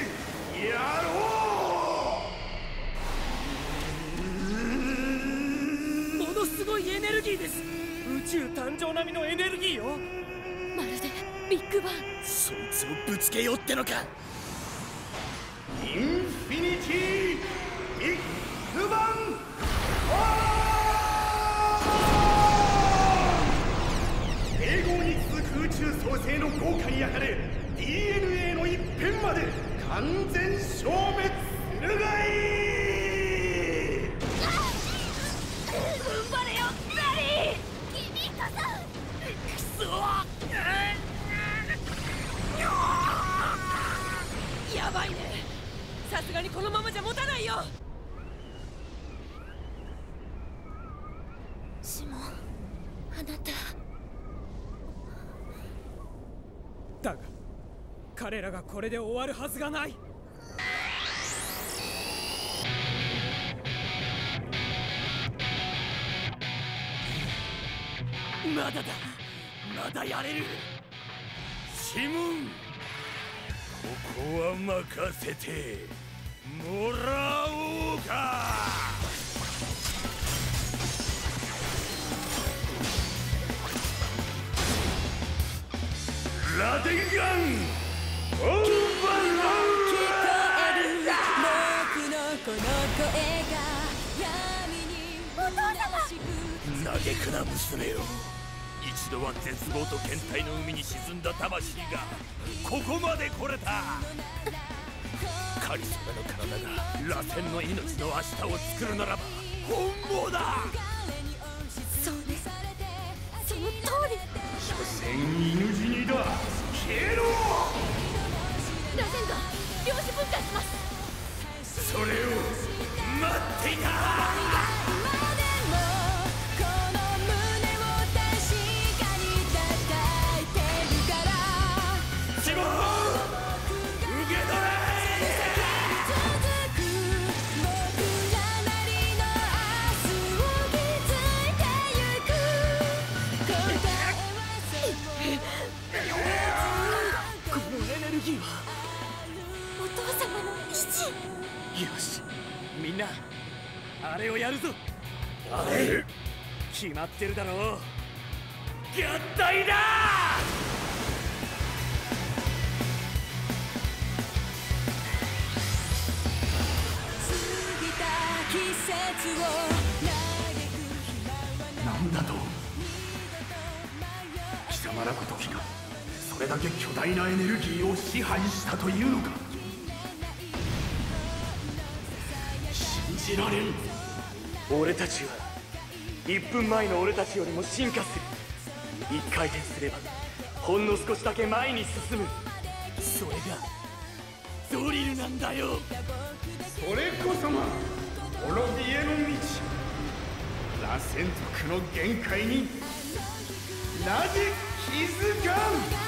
ろう。ものすごいエネルギーです。宇宙誕生並みのエネルギーよ。 まるでビッグバン。 そいつをぶつけようってのか。 インフィニティビッグバン。永劫に続く宇宙創生の豪華に焼かれ ディーエヌエー の一辺まで完全消滅するがいい。 踏ん張れよラリー。君こそクソ。 やばいね。さすがにこのままじゃ持たないよ。 シモン、あなた。 だが彼らがこれで終わるはずがない。 まだだ、まだやれる。シモン、ここは任せてもらおうか。ラテンガンオーバーロー僕のこの声が闇にお父様。 嘆くな娘よ。一度は絶望と倦怠の海に沈んだ魂がここまで来れた。カリスマの体が螺旋の命の明日を作るならば本望だ。 そうね、その通り。 所詮犬死にだ。消えろ。 螺旋が量子分解します。 それを待っていた。シモン、受け取れ。 よし、みんなあれをやるぞ。あれ決まってるだろう。合体だ。 なんだと。貴様らごときがそれだけ巨大なエネルギーを支配したというのか。 信じられん。俺たちはいっぷんまえの俺たちよりも進化する。一回転すればほんの少しだけ前に進む。それがドリルなんだよ。 それこそが滅びへの道。螺旋族の限界になぜ気づかん。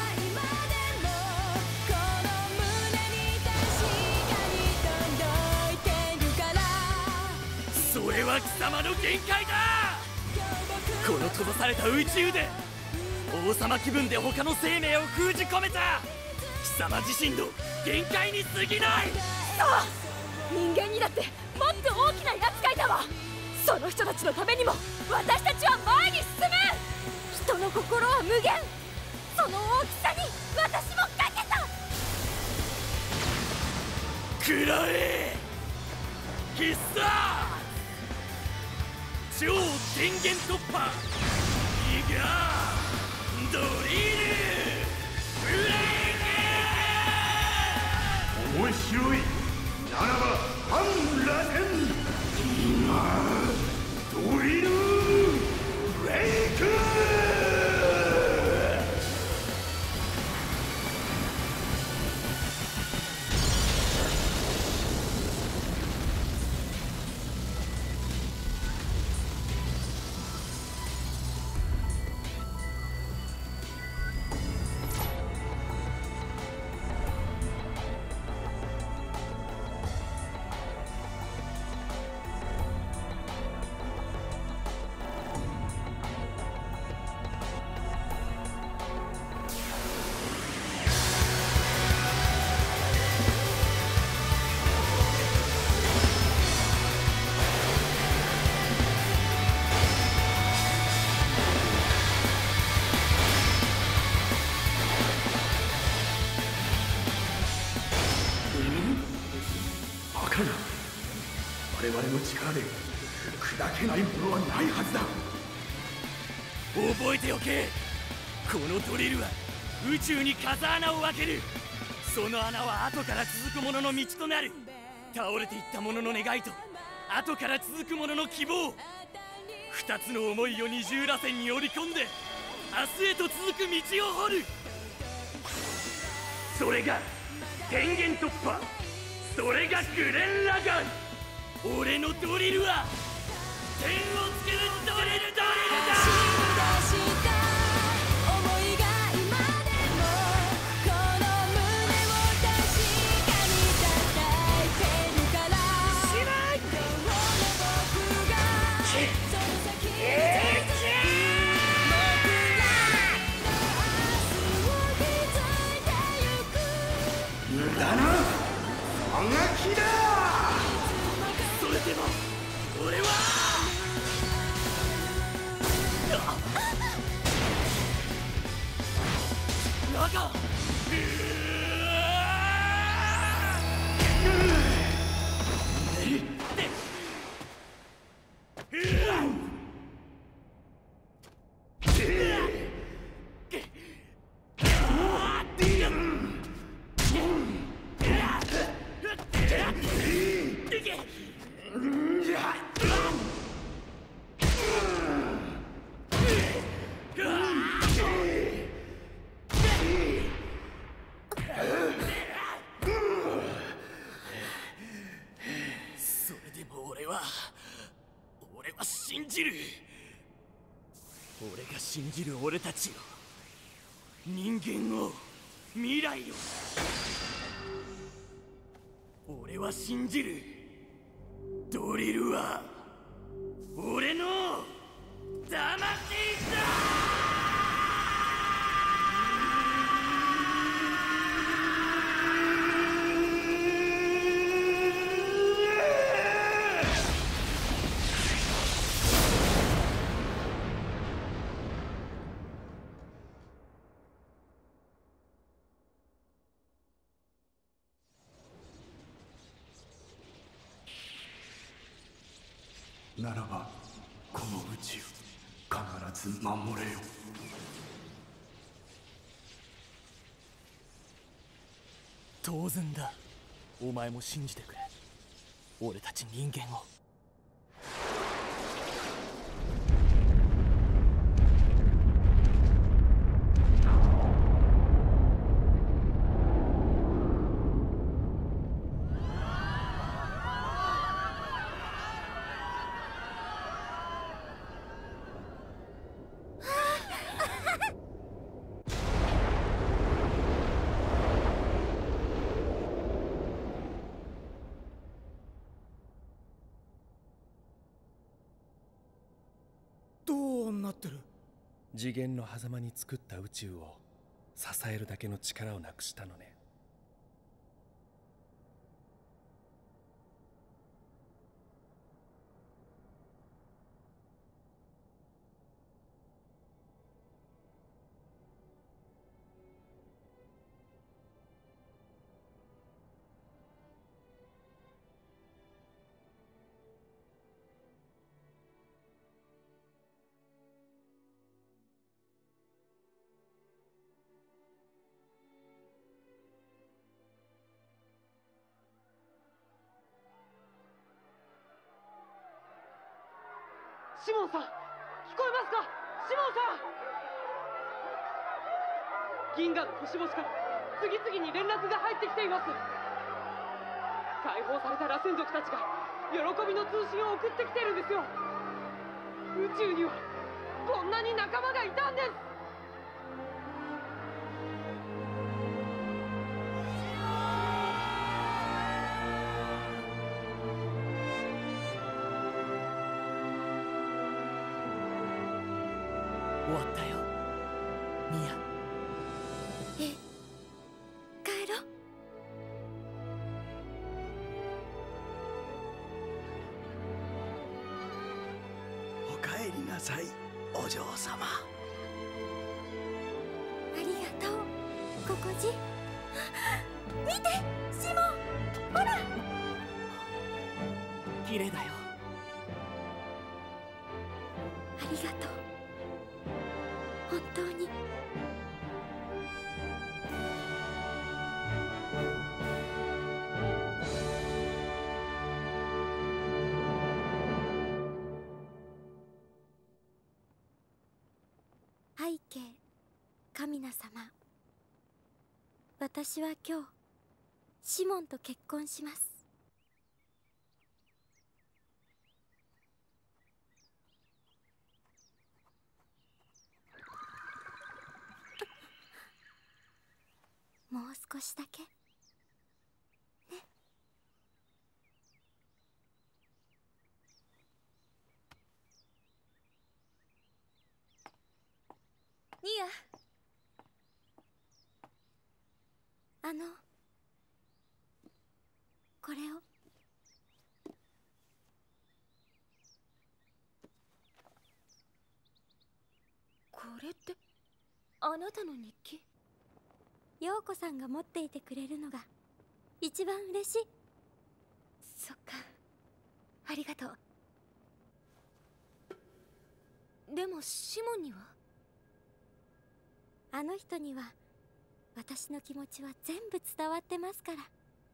それは貴様の限界だ。この閉ざされた宇宙で王様気分で他の生命を封じ込めた貴様自身の限界に過ぎない。 そう人間にだってもっと大きな厄介だわ。その人たちのためにも私たちは前に進む。人の心は無限。その大きさに私もかけた。 食らえ必殺超電源突破ギガドリルブレイク。 面白い。ならば反螺旋ギガドリルブレイク。我々の力で砕けないものはないはずだ。 覚えておけ。このドリルは宇宙に風穴を開ける。その穴は後から続く者の道となる。倒れていった者の願いと後から続く者の希望、二つの思いを二重らせんに織り込んで明日へと続く道を掘る。それが電源突破。それがグレン・ラガン。俺のドリルは天をつけるドリルだ。 無駄なあがきだ。 それでも俺はラガン。信じる。俺が信じる俺たちを、人間を、未来を。俺は信じる。ドリルは俺の魂だ。 ならばこの宇宙必ず守れよ。 当然だ。お前も信じてくれ、俺たち人間を。 どうなってる？ 次元の狭間に作った宇宙を支えるだけの力をなくしたのね。 シモンさん、聞こえますか？シモンさん！銀河の星々から次々に連絡が入ってきています。解放された螺旋族たちが喜びの通信を送ってきてるんですよ。宇宙にはこんなに仲間がいたんです。 終わったよ、ミヤ。 え、帰ろう。 お帰りなさい、お嬢様。 ありがとう、ココジ。見て、シモン、ほら。 綺麗だよ。 ありがとう。本当に。背景、カミナ様。私は今日シモンと結婚します。もう少しだけね。ニア、あのこれを。 これってあなたの日記？ 陽子さんが持っていてくれるのが一番嬉しい。 そっか、ありがとう。でもシモンには？ あの人には私の気持ちは全部伝わってますから。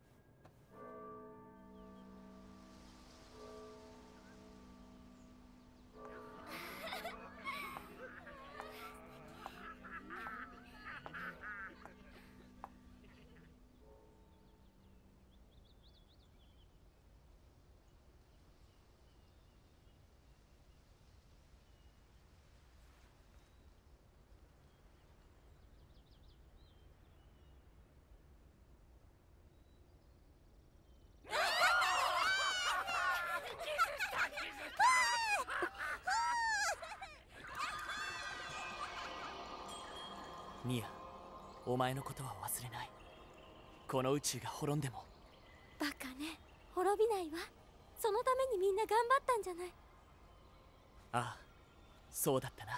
ミヤ、お前のことは忘れない。この宇宙が滅んでも。 バカね、滅びないわ。そのためにみんな頑張ったんじゃない。 ああ、そうだったな。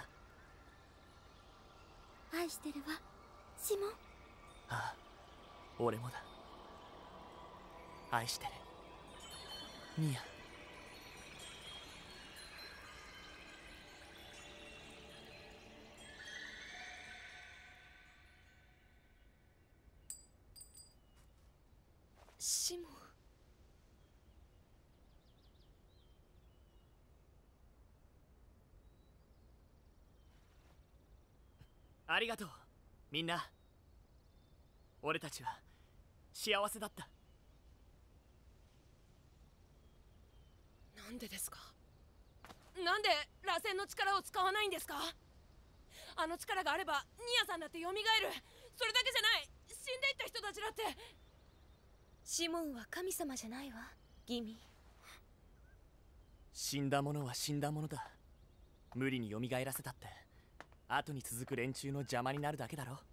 愛してるわ、シモン。 ああ、俺もだ。愛してる、ミヤ。 ありがとうみんな。俺たちは幸せだった。 なんでですか？なんで螺旋の力を使わないんですか？あの力があればニアさんだって蘇る。それだけじゃない、死んでいった人たちだって。 シモンは神様じゃないわ、ギミ。 死んだものは死んだものだ。無理に蘇らせたって後に続く連中の邪魔になるだけだろ。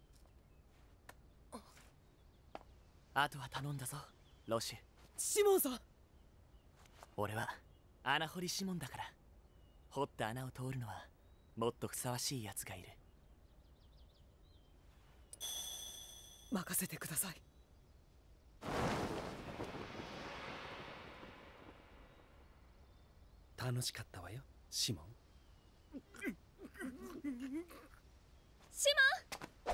あとは頼んだぞロシュ。 シモンさん。 俺は穴掘りシモンだから、掘った穴を通るのはもっとふさわしいやつがいる。 任せてください。 楽しかったわよシモン。 シモン。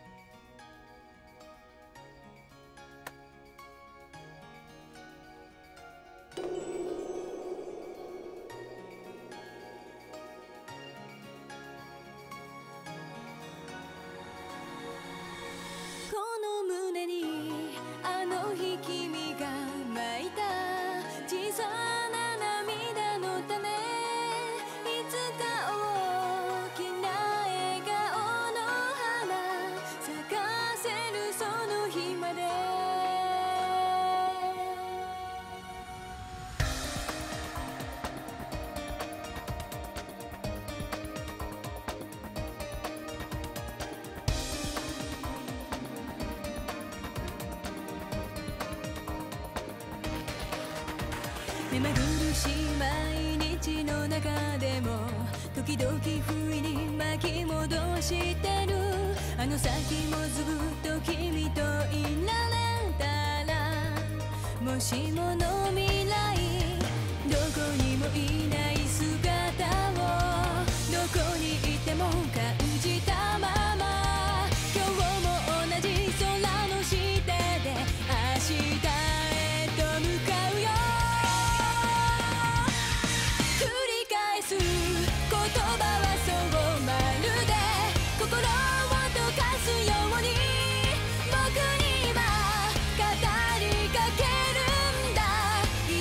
この胸にあの日君がまいた小さな涙の種、いつか大きな笑顔の花咲かせるその日まで。目まぐるしい毎日の中でも時々不意に巻き戻してる。あの先もずっと君といられたら、もしもの未来どこにもいない姿をどこにいても感じたまま、今日も同じ空の下で明日へと向かうよ。繰り返す言葉はそうまるで心を溶かすように僕に今語りかけるんだ。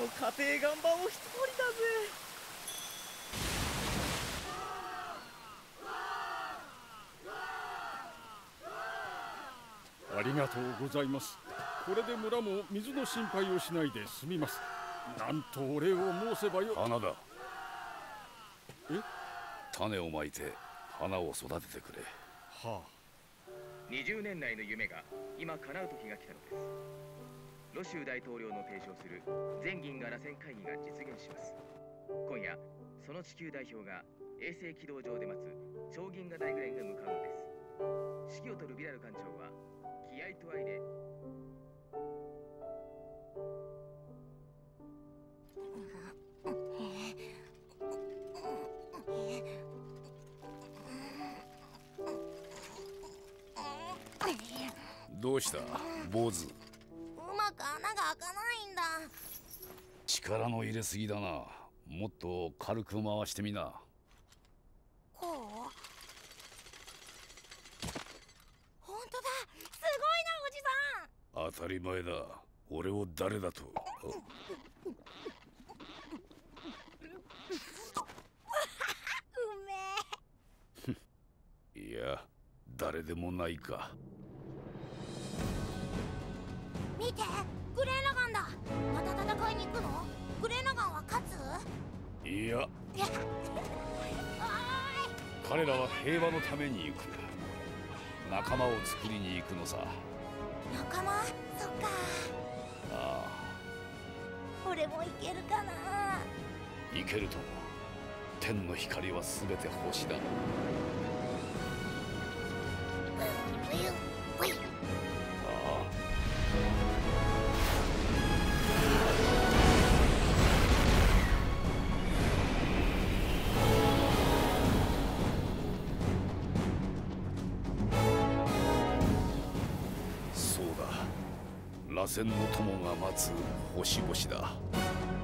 の家庭岩盤を一人だぜ。 ありがとうございます。これで村も水の心配をしないで済みます。なんとお礼を申せばよ。 花だ。 え？ 種をまいて花を育ててくれ。 はあ。 にじゅうねん内の夢が今叶う時が来たのです。ロシュー大統領の提唱する全銀河螺旋会議が実現します。今夜その地球代表が衛星軌道上で待つ超銀河大グレンへ向かうのです。指揮を執るビラル艦長は気合と愛でどうした坊主。 うまく穴が開かないんだ。 力の入れすぎだな。もっと軽く回してみな。 こう？本当だ、すごいなおじさん。 当たり前だ。俺を誰だと。 うめえ。いや、誰でもないか。 見て、グレーナガンだ。また戦いに行くの？グレーナガンは勝つ？ いや彼らは平和のために行く。仲間を作りに行くのさ。 仲間？そっか。 ああ。 俺も行けるかな？ 行けるとも。天の光は全て星だ。螺旋の友が待つ星々だ。